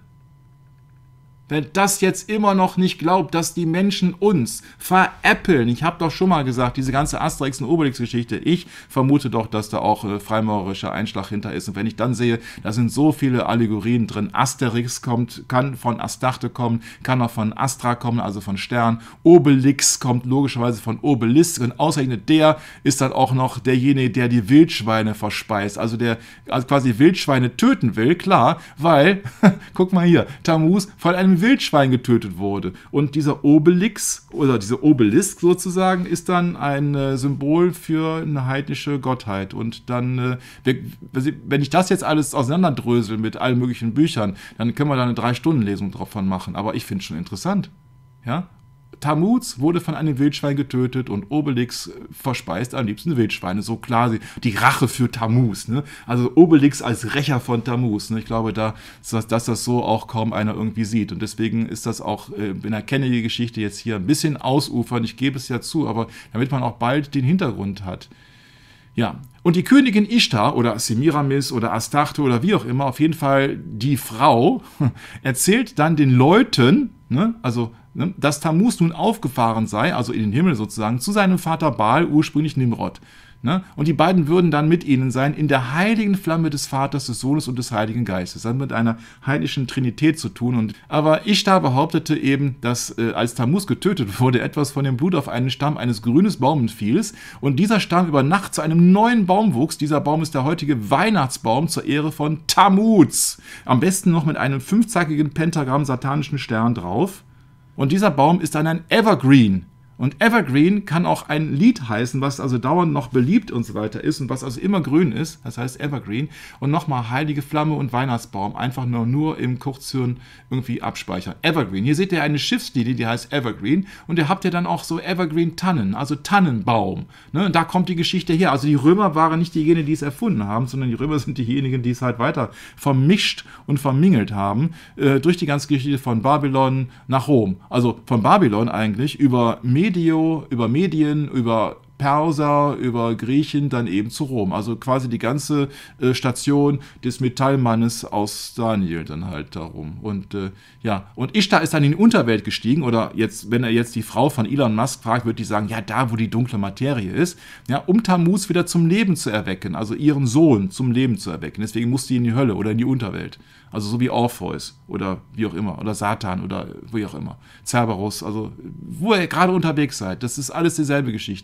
Wer das jetzt immer noch nicht glaubt, dass die Menschen uns veräppeln. Ich habe doch schon mal gesagt, diese ganze Asterix- und Obelix-Geschichte, ich vermute doch, dass da auch äh, freimaurerischer Einschlag hinter ist. Und wenn ich dann sehe, da sind so viele Allegorien drin. Asterix kommt, kann von Astarte kommen, kann auch von Astra kommen, also von Stern. Obelix kommt logischerweise von Obelisk. Und ausgerechnet der ist dann auch noch derjenige, der die Wildschweine verspeist. Also der also quasi Wildschweine töten will, klar, weil, guck mal hier, Tammuz von einem Wildschwein getötet wurde. Und dieser Obelix oder dieser Obelisk sozusagen ist dann ein äh, Symbol für eine heidnische Gottheit. Und dann, äh, wenn ich das jetzt alles auseinanderdrösel mit allen möglichen Büchern, dann können wir da eine drei-Stunden-Lesung davon machen. Aber ich finde es schon interessant. Ja? Tammuz wurde von einem Wildschwein getötet und Obelix verspeist am liebsten Wildschweine. So klar, die Rache für Tammuz. Ne? Also Obelix als Rächer von Tammuz. Ne? Ich glaube, da, dass, dass das so auch kaum einer irgendwie sieht. Und deswegen ist das auch äh, in der Kennedy-Geschichte jetzt hier ein bisschen ausufern. Ich gebe es ja zu, aber damit man auch bald den Hintergrund hat. Ja, und die Königin Ishtar oder Semiramis oder Astarte oder wie auch immer, auf jeden Fall die Frau, erzählt dann den Leuten, ne, also ne, dass Tammuz nun aufgefahren sei, also in den Himmel sozusagen, zu seinem Vater Baal, ursprünglich Nimrod. Ne? Und die beiden würden dann mit ihnen sein, in der heiligen Flamme des Vaters, des Sohnes und des Heiligen Geistes. Das hat mit einer heidnischen Trinität zu tun. Und, aber Ishtar behauptete eben, dass äh, als Tammuz getötet wurde, etwas von dem Blut auf einen Stamm eines grünen Baumes fiel. Und dieser Stamm über Nacht zu einem neuen Baum wuchs. Dieser Baum ist der heutige Weihnachtsbaum zur Ehre von Tammuz. Am besten noch mit einem fünfzackigen Pentagramm satanischen Stern drauf. Und dieser Baum ist dann ein Evergreen. Und Evergreen kann auch ein Lied heißen, was also dauernd noch beliebt und so weiter ist und was also immer grün ist, das heißt Evergreen. Und nochmal heilige Flamme und Weihnachtsbaum, einfach nur, nur im Kurzhirn irgendwie abspeichern. Evergreen. Hier seht ihr eine Schiffslinie, die heißt Evergreen und ihr habt ja dann auch so Evergreen-Tannen, also Tannenbaum. Ne? Und da kommt die Geschichte her. Also die Römer waren nicht diejenigen, die es erfunden haben, sondern die Römer sind diejenigen, die es halt weiter vermischt und vermingelt haben, äh, durch die ganze Geschichte von Babylon nach Rom. Also von Babylon eigentlich über Medien, über Medien, über Perser, über Griechen, dann eben zu Rom. Also quasi die ganze äh, Station des Metallmannes aus Daniel dann halt darum. Und äh, ja, und Ishtar ist dann in die Unterwelt gestiegen, oder jetzt, wenn er jetzt die Frau von Elon Musk fragt, wird die sagen, ja, da, wo die dunkle Materie ist, ja, um Tammuz wieder zum Leben zu erwecken, also ihren Sohn zum Leben zu erwecken. Deswegen muss sie in die Hölle oder in die Unterwelt. Also so wie Orpheus oder wie auch immer, oder Satan oder wie auch immer. Cerberus, also wo ihr gerade unterwegs seid, das ist alles dieselbe Geschichte. Von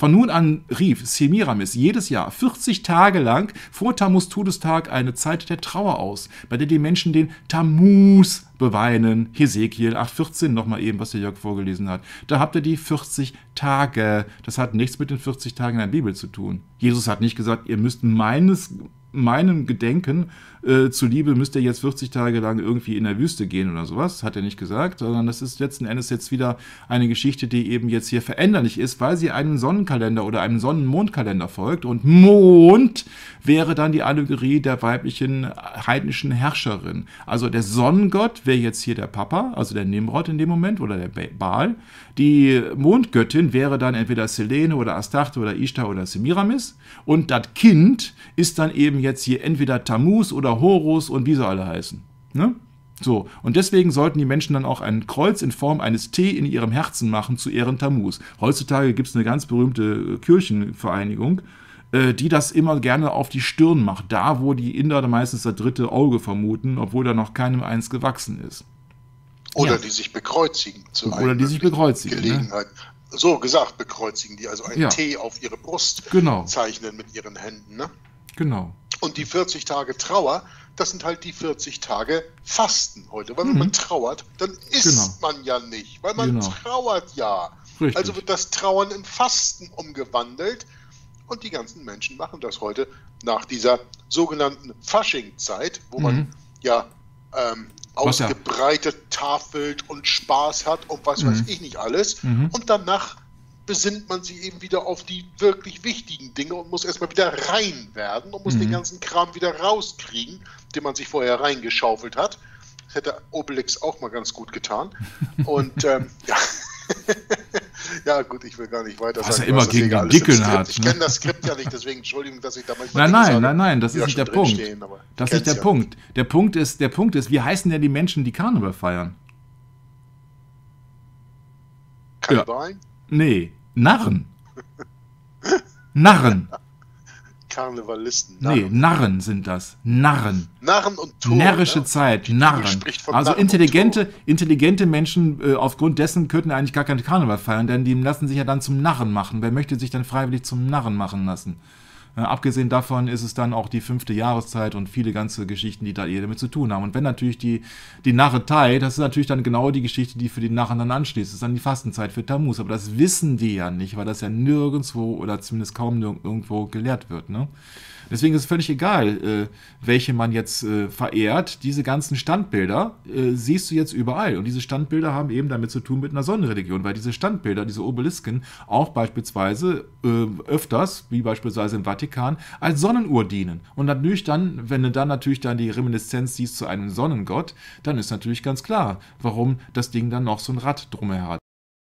Von nun an rief Semiramis jedes Jahr vierzig Tage lang vor Tammuz Todestag eine Zeit der Trauer aus, bei der die Menschen den Tammuz beweinen. Hesekiel acht vierzehn, nochmal eben, was der Jörg vorgelesen hat. Da habt ihr die vierzig Tage. Das hat nichts mit den vierzig Tagen in der Bibel zu tun. Jesus hat nicht gesagt, ihr müsst meines, meinem Gedenken äh, zuliebe, müsst ihr jetzt vierzig Tage lang irgendwie in der Wüste gehen oder sowas. Das hat er nicht gesagt, sondern das ist letzten Endes jetzt wieder eine Geschichte, die eben jetzt hier veränderlich ist, weil sie einem Sonnenkalender oder einem Sonnen-Mondkalender folgt. Und Mond wäre dann die Allegorie der weiblichen heidnischen Herrscherin. Also der Sonnengott wäre jetzt hier der Papa, also der Nimrod in dem Moment oder der Baal. Die Mondgöttin wäre dann entweder Selene oder Astarte oder Ishtar oder Semiramis. Und das Kind ist dann eben jetzt hier entweder Tammuz oder Horus und wie sie alle heißen. Ne? So, und deswegen sollten die Menschen dann auch ein Kreuz in Form eines T in ihrem Herzen machen zu Ehren Tammuz. Heutzutage gibt es eine ganz berühmte Kirchenvereinigung, die das immer gerne auf die Stirn macht, da wo die Inder meistens das dritte Auge vermuten, obwohl da noch keinem eins gewachsen ist. Oder Ja. die sich bekreuzigen zu Oder die sich bekreuzigen, Gelegenheit. So gesagt, bekreuzigen die, also ein Ja. T auf ihre Brust Genau. zeichnen mit ihren Händen. Ne? Genau. Und die vierzig Tage Trauer, das sind halt die vierzig Tage Fasten heute. Weil wenn Mhm. man trauert, dann isst Genau. man ja nicht, weil man Genau. trauert ja. Richtig. Also wird das Trauern in Fasten umgewandelt. Und die ganzen Menschen machen das heute nach dieser sogenannten Faschingzeit, wo man Mhm. ja ähm, Was ja- ausgebreitet tafelt und Spaß hat und was Mhm. weiß ich nicht alles. Mhm. Und danach besinnt man sich eben wieder auf die wirklich wichtigen Dinge und muss erstmal wieder rein werden und muss Mhm. den ganzen Kram wieder rauskriegen, den man sich vorher reingeschaufelt hat. Das hätte Obelix auch mal ganz gut getan. Und ähm, ja. Ja, gut, ich will gar nicht weiter Was sagen. er immer was das gegen hier den alles im Dickeln Skript- hat, Ich ne? kenne das Skript ja nicht, deswegen Entschuldigung, dass ich da manchmal Nein, Dinge nein, sage, nein, nein, das die ist da nicht schon der Punkt. drinstehen, aber Das ist kenn's nicht der ja. Punkt. Der Punkt ist, der Punkt ist, wie heißen denn die Menschen, die Karneval feiern? Kannibalen, Nee, Narren. Narren. Karnevalisten, Nee, Narren. Narren sind das. Narren. Narren und Tore. Närrische ne? Zeit, Die Bibel Narren. spricht von Also Narren und intelligente, Tore. intelligente Menschen, äh, aufgrund dessen könnten eigentlich gar keinen Karneval feiern, denn die lassen sich ja dann zum Narren machen. Wer möchte sich dann freiwillig zum Narren machen lassen? Äh, abgesehen davon ist es dann auch die fünfte Jahreszeit und viele ganze Geschichten, die da eher damit zu tun haben. Und wenn natürlich die, die Narretei, das ist natürlich dann genau die Geschichte, die für die Narren dann anschließt. Das ist dann die Fastenzeit für Tammuz. Aber das wissen die ja nicht, weil das ja nirgendwo oder zumindest kaum nirg- irgendwo gelehrt wird. Ne? Deswegen ist es völlig egal, äh, welche man jetzt äh, verehrt. Diese ganzen Standbilder äh, siehst du jetzt überall. Und diese Standbilder haben eben damit zu tun mit einer Sonnenreligion, weil diese Standbilder, diese Obelisken, auch beispielsweise äh, öfters, wie beispielsweise im Vatikan, als Sonnenuhr dienen. Und natürlich dann, wenn du dann natürlich dann die Reminiszenz siehst zu einem Sonnengott, dann ist natürlich ganz klar, warum das Ding dann noch so ein Rad drumher hat.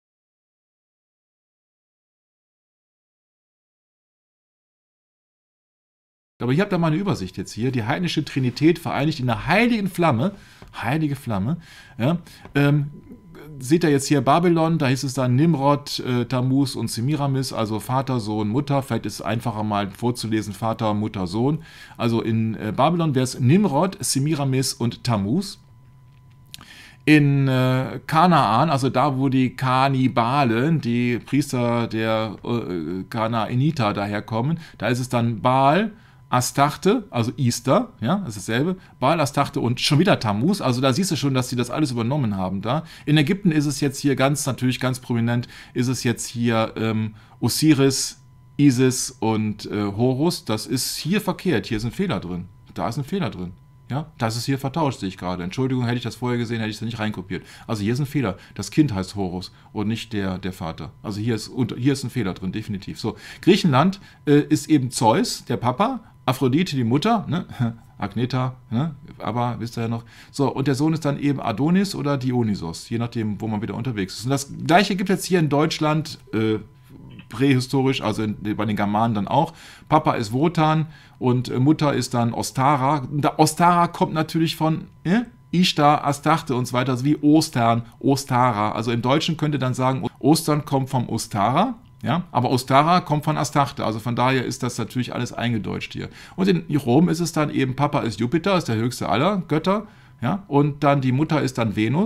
Aber ich habe da mal eine Übersicht jetzt hier. Die heidnische Trinität vereinigt in der heiligen Flamme. Heilige Flamme. Ja, ähm, seht ihr jetzt hier Babylon, da hieß es dann Nimrod, äh, Tammuz und Semiramis, also Vater, Sohn, Mutter. Vielleicht ist es einfacher mal vorzulesen, Vater, Mutter, Sohn. Also in äh, Babylon wäre es Nimrod, Semiramis und Tammuz. In äh, Kanaan, also da, wo die Kannibalen, die Priester der äh, Kanaaniter daherkommen, da ist es dann Baal, Astarte, also Easter, ja, das ist dasselbe, Baal, Astarte und schon wieder Tammuz, also da siehst du schon, dass sie das alles übernommen haben da. In Ägypten ist es jetzt hier ganz, natürlich ganz prominent, ist es jetzt hier ähm, Osiris, Isis und äh, Horus, das ist hier verkehrt, hier ist ein Fehler drin, da ist ein Fehler drin. Ja, das ist hier vertauscht, sehe ich gerade. Entschuldigung, hätte ich das vorher gesehen, hätte ich es nicht reinkopiert. Also hier ist ein Fehler. Das Kind heißt Horus und nicht der, der Vater. Also hier ist, und hier ist ein Fehler drin, definitiv. So, Griechenland äh, ist eben Zeus, der Papa, Aphrodite, die Mutter, ne? Agneta, ne? Aber wisst ihr ja noch. So, und der Sohn ist dann eben Adonis oder Dionysos, je nachdem, wo man wieder unterwegs ist. Und das Gleiche gibt es jetzt hier in Deutschland, äh, prähistorisch, also in, bei den Germanen dann auch. Papa ist Wotan und äh, Mutter ist dann Ostara. Da, Ostara kommt natürlich von äh, Ishtar, Astarte und so weiter, also wie Ostern, Ostara. Also im Deutschen könnt ihr dann sagen, Ostern kommt vom Ostara, ja, aber Ostara kommt von Astarte, also von daher ist das natürlich alles eingedeutscht hier. Und in Rom ist es dann eben, Papa ist Jupiter, ist der höchste aller Götter, ja, und dann die Mutter ist dann Venus.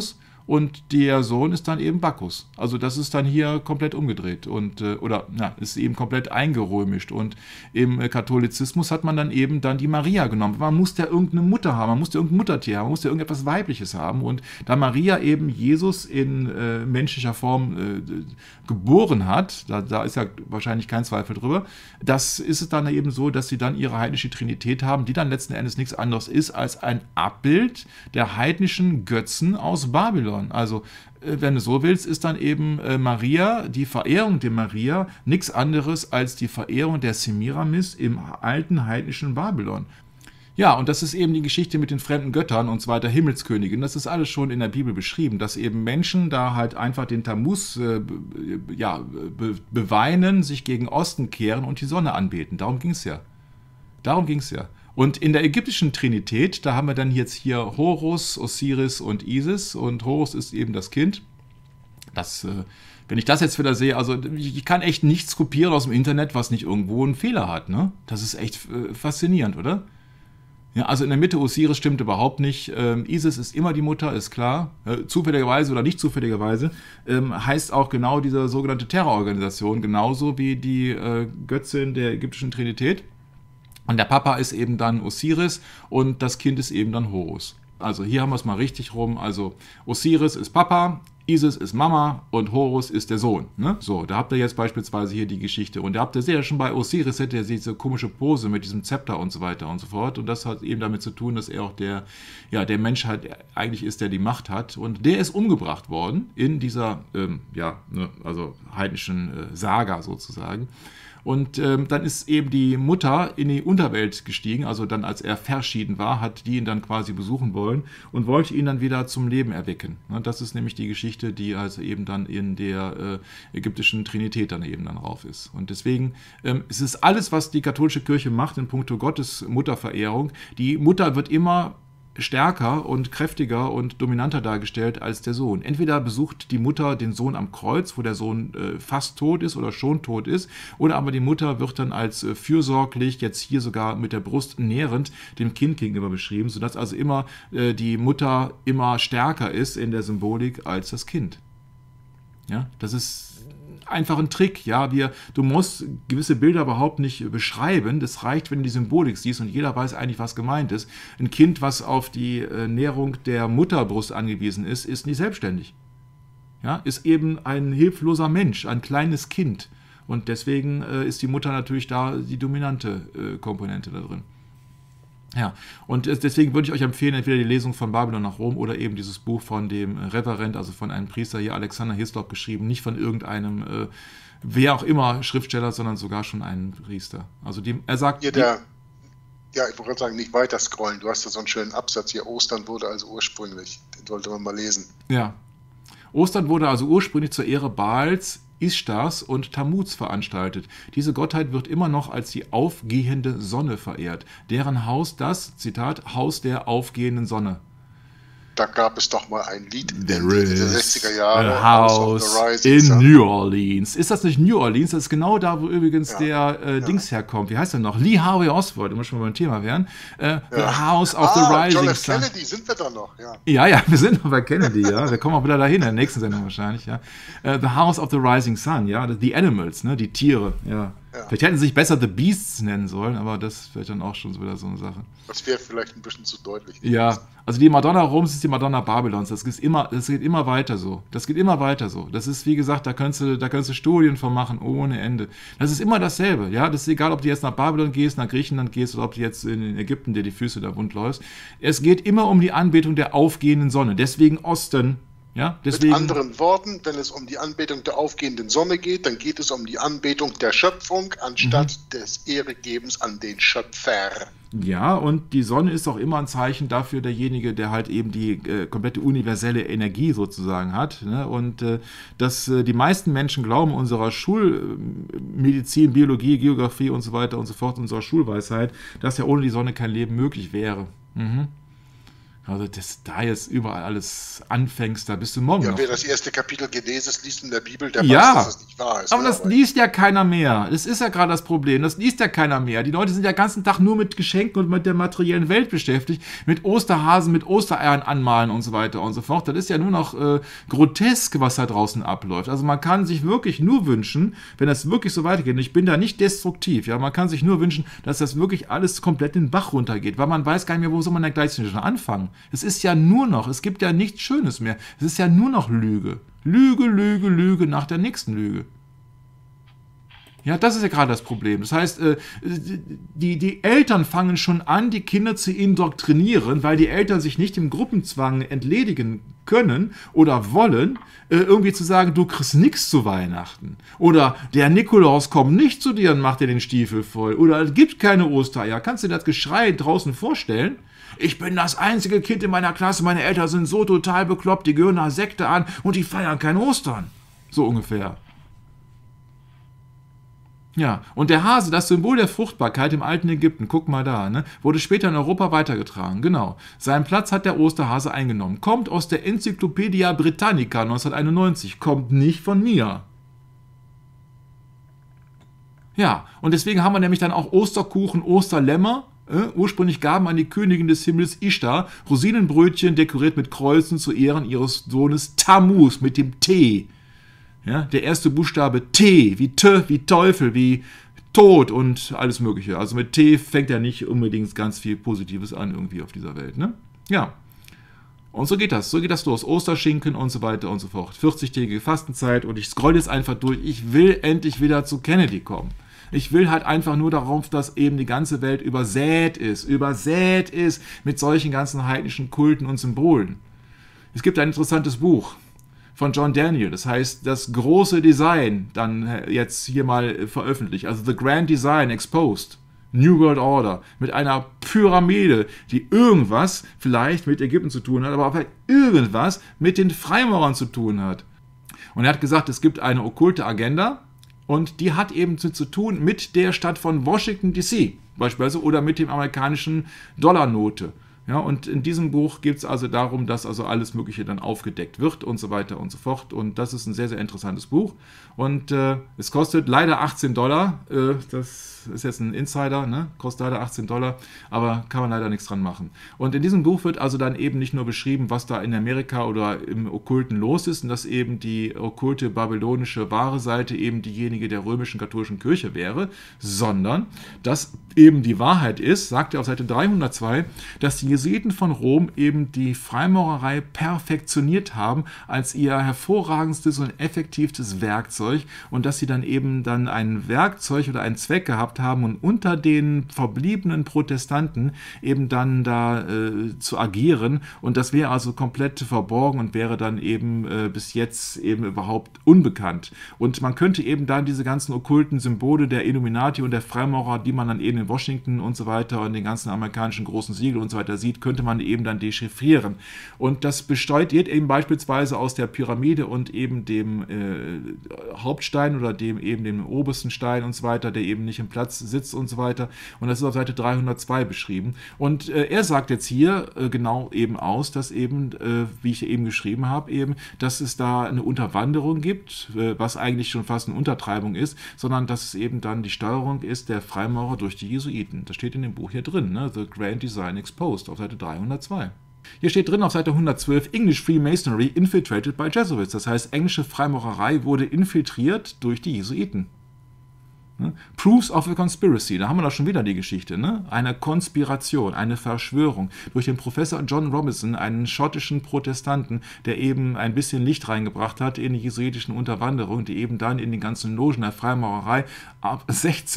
und der Sohn ist dann eben Bacchus. Also das ist dann hier komplett umgedreht und äh, oder na, ist eben komplett eingerömischt. Und im äh, Katholizismus hat man dann eben dann die Maria genommen. Man musste ja irgendeine Mutter haben, man musste irgendein Muttertier haben, man musste irgendetwas Weibliches haben. Und da Maria eben Jesus in äh, menschlicher Form äh, geboren hat, da, da ist ja wahrscheinlich kein Zweifel drüber, das ist es dann eben so, dass sie dann ihre heidnische Trinität haben, die dann letzten Endes nichts anderes ist als ein Abbild der heidnischen Götzen aus Babylon. Also, wenn du so willst, ist dann eben Maria, die Verehrung der Maria, nichts anderes als die Verehrung der Semiramis im alten heidnischen Babylon. Ja, und das ist eben die Geschichte mit den fremden Göttern und so weiter, Himmelskönigin. Das ist alles schon in der Bibel beschrieben, dass eben Menschen da halt einfach den Tammuz äh, ja, be beweinen, sich gegen Osten kehren und die Sonne anbeten. Darum ging es ja. Darum ging es ja. Und in der ägyptischen Trinität, da haben wir dann jetzt hier Horus, Osiris und Isis. Und Horus ist eben das Kind. Das, äh, wenn ich das jetzt wieder sehe, also ich kann echt nichts kopieren aus dem Internet, was nicht irgendwo einen Fehler hat. Ne? Das ist echt äh, faszinierend, oder? Ja, also in der Mitte Osiris stimmt überhaupt nicht. Ähm, Isis ist immer die Mutter, ist klar. Äh, zufälligerweise oder nicht zufälligerweise ähm, heißt auch genau diese sogenannte Terrororganisation, genauso wie die äh, Göttin der ägyptischen Trinität. Und der Papa ist eben dann Osiris und das Kind ist eben dann Horus. Also hier haben wir es mal richtig rum. Also Osiris ist Papa, Isis ist Mama und Horus ist der Sohn. Ne? So, da habt ihr jetzt beispielsweise hier die Geschichte. Und da habt ihr sehr schon bei Osiris, hätte er diese komische Pose mit diesem Zepter und so weiter und so fort. Und das hat eben damit zu tun, dass er auch der, ja, der Mensch halt eigentlich ist, der die Macht hat. Und der ist umgebracht worden in dieser, ähm, ja, ne, also heidnischen äh, Saga sozusagen. Und ähm, dann ist eben die Mutter in die Unterwelt gestiegen, also dann als er verschieden war, hat die ihn dann quasi besuchen wollen und wollte ihn dann wieder zum Leben erwecken. Und das ist nämlich die Geschichte, die also eben dann in der äh, ägyptischen Trinität dann eben dann rauf ist. Und deswegen ähm, es ist alles, was die katholische Kirche macht in puncto Gottes Mutterverehrung. Die Mutter wird immer stärker und kräftiger und dominanter dargestellt als der Sohn. Entweder besucht die Mutter den Sohn am Kreuz, wo der Sohn äh, fast tot ist oder schon tot ist, oder aber die Mutter wird dann als äh, fürsorglich, jetzt hier sogar mit der Brust nährend, dem Kind gegenüber beschrieben, sodass also immer äh, die Mutter immer stärker ist in der Symbolik als das Kind. Ja, das ist einfach ein Trick, ja, wir, du musst gewisse Bilder überhaupt nicht beschreiben, das reicht, wenn du die Symbolik siehst und jeder weiß eigentlich, was gemeint ist. Ein Kind, was auf die äh, Nährung der Mutterbrust angewiesen ist, ist nicht selbstständig. Ja, ist eben ein hilfloser Mensch, ein kleines Kind und deswegen äh, ist die Mutter natürlich da die dominante äh, Komponente da drin. Ja, und deswegen würde ich euch empfehlen, entweder die Lesung von Babylon nach Rom oder eben dieses Buch von dem Referent, also von einem Priester hier, Alexander Hislop, geschrieben, nicht von irgendeinem, äh, wer auch immer, Schriftsteller, sondern sogar schon einen Priester. Also die, er sagt... Ja, der, ja, ich wollte sagen, nicht weiter scrollen, du hast da so einen schönen Absatz hier, Ostern wurde also ursprünglich, den sollte man mal lesen. Ja, Ostern wurde also ursprünglich zur Ehre Baals, Ishtars und Tammuz veranstaltet. Diese Gottheit wird immer noch als die aufgehende Sonne verehrt, deren Haus das, Zitat, Haus der aufgehenden Sonne. Da gab es doch mal ein Lied in There den is sechziger Jahren. a house in New Orleans. Ist das nicht New Orleans? Das ist genau da, wo übrigens ja, der äh, ja. Dings herkommt. Wie heißt der noch? Lee Harvey Oswald, immer schon mal beim Thema wären. Äh, ja. The House of ah, the Rising John F. Sun. Kennedy, sind wir da noch? Ja, ja, ja, wir sind noch bei Kennedy, ja. Wir kommen auch wieder dahin, in der nächsten Sendung wahrscheinlich, ja. Uh, the House of the Rising Sun, ja. The Animals, ne, die Tiere, ja. Ja. Vielleicht hätten sie sich besser The Beasts nennen sollen, aber das wäre dann auch schon wieder so eine Sache. Das wäre vielleicht ein bisschen zu deutlich. Ja, also die Madonna Roms ist die Madonna Babylons. Das geht immer, das geht immer weiter so. Das geht immer weiter so. Das ist, wie gesagt, da könntest du, da könntest du Studien von machen ohne Ende. Das ist immer dasselbe. Ja, das ist egal, ob du jetzt nach Babylon gehst, nach Griechenland gehst oder ob du jetzt in Ägypten dir die Füße da wund läufst. Es geht immer um die Anbetung der aufgehenden Sonne. Deswegen Osten. Ja, deswegen, mit anderen Worten, wenn es um die Anbetung der aufgehenden Sonne geht, dann geht es um die Anbetung der Schöpfung anstatt mhm. des Ehregebens an den Schöpfer. Ja, und die Sonne ist auch immer ein Zeichen dafür, derjenige, der halt eben die äh, komplette universelle Energie sozusagen hat. Ne? Und äh, dass äh, die meisten Menschen glauben, unserer Schulmedizin, Biologie, Geografie und so weiter und so fort, unserer Schulweisheit, dass ja ohne die Sonne kein Leben möglich wäre. Mhm. Also, dass da jetzt überall alles anfängst, da bist du morgen Ja, noch. wer das erste Kapitel gelesen liest in der Bibel, der Ja, weiß, dass es nicht wahr ist. aber ne? das liest ja keiner mehr. Das ist ja gerade das Problem. Das liest ja keiner mehr. Die Leute sind ja den ganzen Tag nur mit Geschenken und mit der materiellen Welt beschäftigt. Mit Osterhasen, mit Ostereiern anmalen und so weiter und so fort. Das ist ja nur noch äh, grotesk, was da draußen abläuft. Also man kann sich wirklich nur wünschen, wenn das wirklich so weitergeht, und ich bin da nicht destruktiv, ja, man kann sich nur wünschen, dass das wirklich alles komplett in den Bach runtergeht, weil man weiß gar nicht mehr, wo soll man da gleich schon anfangen. Es ist ja nur noch, es gibt ja nichts Schönes mehr. Es ist ja nur noch Lüge. Lüge, Lüge, Lüge nach der nächsten Lüge. Ja, das ist ja gerade das Problem. Das heißt, äh, die, die Eltern fangen schon an, die Kinder zu indoktrinieren, weil die Eltern sich nicht dem Gruppenzwang entledigen können oder wollen, äh, irgendwie zu sagen, du kriegst nichts zu Weihnachten. Oder der Nikolaus kommt nicht zu dir und macht dir den Stiefel voll. Oder es gibt keine Ostereier. Kannst du dir das Geschrei draußen vorstellen? Ich bin das einzige Kind in meiner Klasse, meine Eltern sind so total bekloppt, die gehören einer Sekte an und die feiern kein Ostern. So ungefähr. Ja, und der Hase, das Symbol der Fruchtbarkeit im alten Ägypten, guck mal da, ne, wurde später in Europa weitergetragen, genau. Seinen Platz hat der Osterhase eingenommen. Kommt aus der Enzyklopädia Britannica neunzehnhunderteinundneunzig, kommt nicht von mir. Ja, und deswegen haben wir nämlich dann auch Osterkuchen, Osterlämmer, äh, ursprünglich Gaben an die Königin des Himmels Ishtar, Rosinenbrötchen dekoriert mit Kreuzen zu Ehren ihres Sohnes Tammuz mit dem T. Ja, der erste Buchstabe T, wie T, wie Teufel, wie Tod und alles Mögliche. Also mit T fängt ja nicht unbedingt ganz viel Positives an irgendwie auf dieser Welt, ne? Ja. Und so geht das, so geht das los. Osterschinken und so weiter und so fort. vierzigtägige Fastenzeit und ich scroll jetzt einfach durch. Ich will endlich wieder zu Kennedy kommen. Ich will halt einfach nur darauf, dass eben die ganze Welt übersät ist, übersät ist mit solchen ganzen heidnischen Kulten und Symbolen. Es gibt ein interessantes Buch von John Daniel, das heißt das große Design, dann jetzt hier mal veröffentlicht, also The Grand Design Exposed, New World Order, mit einer Pyramide, die irgendwas vielleicht mit Ägypten zu tun hat, aber auch irgendwas mit den Freimaurern zu tun hat. Und er hat gesagt, es gibt eine okkulte Agenda und die hat eben zu, zu tun mit der Stadt von Washington D C beispielsweise oder mit dem amerikanischen Dollarnote. Ja, und in diesem Buch geht es also darum, dass also alles Mögliche dann aufgedeckt wird und so weiter und so fort. Und das ist ein sehr, sehr interessantes Buch. Und äh, es kostet leider achtzehn Dollar. Äh, das ist jetzt ein Insider, ne? Kostet leider achtzehn Dollar, aber kann man leider nichts dran machen. Und in diesem Buch wird also dann eben nicht nur beschrieben, was da in Amerika oder im Okkulten los ist und dass eben die okkulte babylonische wahre Seite eben diejenige der römischen katholischen Kirche wäre, sondern dass eben die Wahrheit ist, sagt er auf Seite dreihundertzwei, dass die Jesuiten von Rom eben die Freimaurerei perfektioniert haben als ihr hervorragendstes und effektivstes Werkzeug und dass sie dann eben dann ein Werkzeug oder einen Zweck gehabt haben und unter den verbliebenen Protestanten eben dann da äh, zu agieren und das wäre also komplett verborgen und wäre dann eben äh, bis jetzt eben überhaupt unbekannt. Und man könnte eben dann diese ganzen okkulten Symbole der Illuminati und der Freimaurer, die man dann eben in Washington und so weiter und den ganzen amerikanischen großen Siegel und so weiter sieht, könnte man eben dann dechiffrieren. Und das besteht eben beispielsweise aus der Pyramide und eben dem äh, Hauptstein oder dem eben dem obersten Stein und so weiter, der eben nicht im Platz sitzt und so weiter. Und das ist auf Seite dreihundertzwei beschrieben. Und äh, er sagt jetzt hier äh, genau eben aus, dass eben, äh, wie ich eben geschrieben habe, eben, dass es da eine Unterwanderung gibt, äh, was eigentlich schon fast eine Untertreibung ist, sondern dass es eben dann die Steuerung ist der Freimaurer durch die Jesuiten. Das steht in dem Buch hier drin, ne? The Grand Design Exposed auf Seite dreihundertzwei. Hier steht drin auf Seite hundertzwölf, English Freemasonry infiltrated by Jesuits. Das heißt, englische Freimaurerei wurde infiltriert durch die Jesuiten. Ne? Proofs of a Conspiracy, da haben wir doch schon wieder die Geschichte, ne? Eine Konspiration, eine Verschwörung durch den Professor John Robinson, einen schottischen Protestanten, der eben ein bisschen Licht reingebracht hat in die jesuitischen Unterwanderung, die eben dann in den ganzen Logen der Freimaurerei ab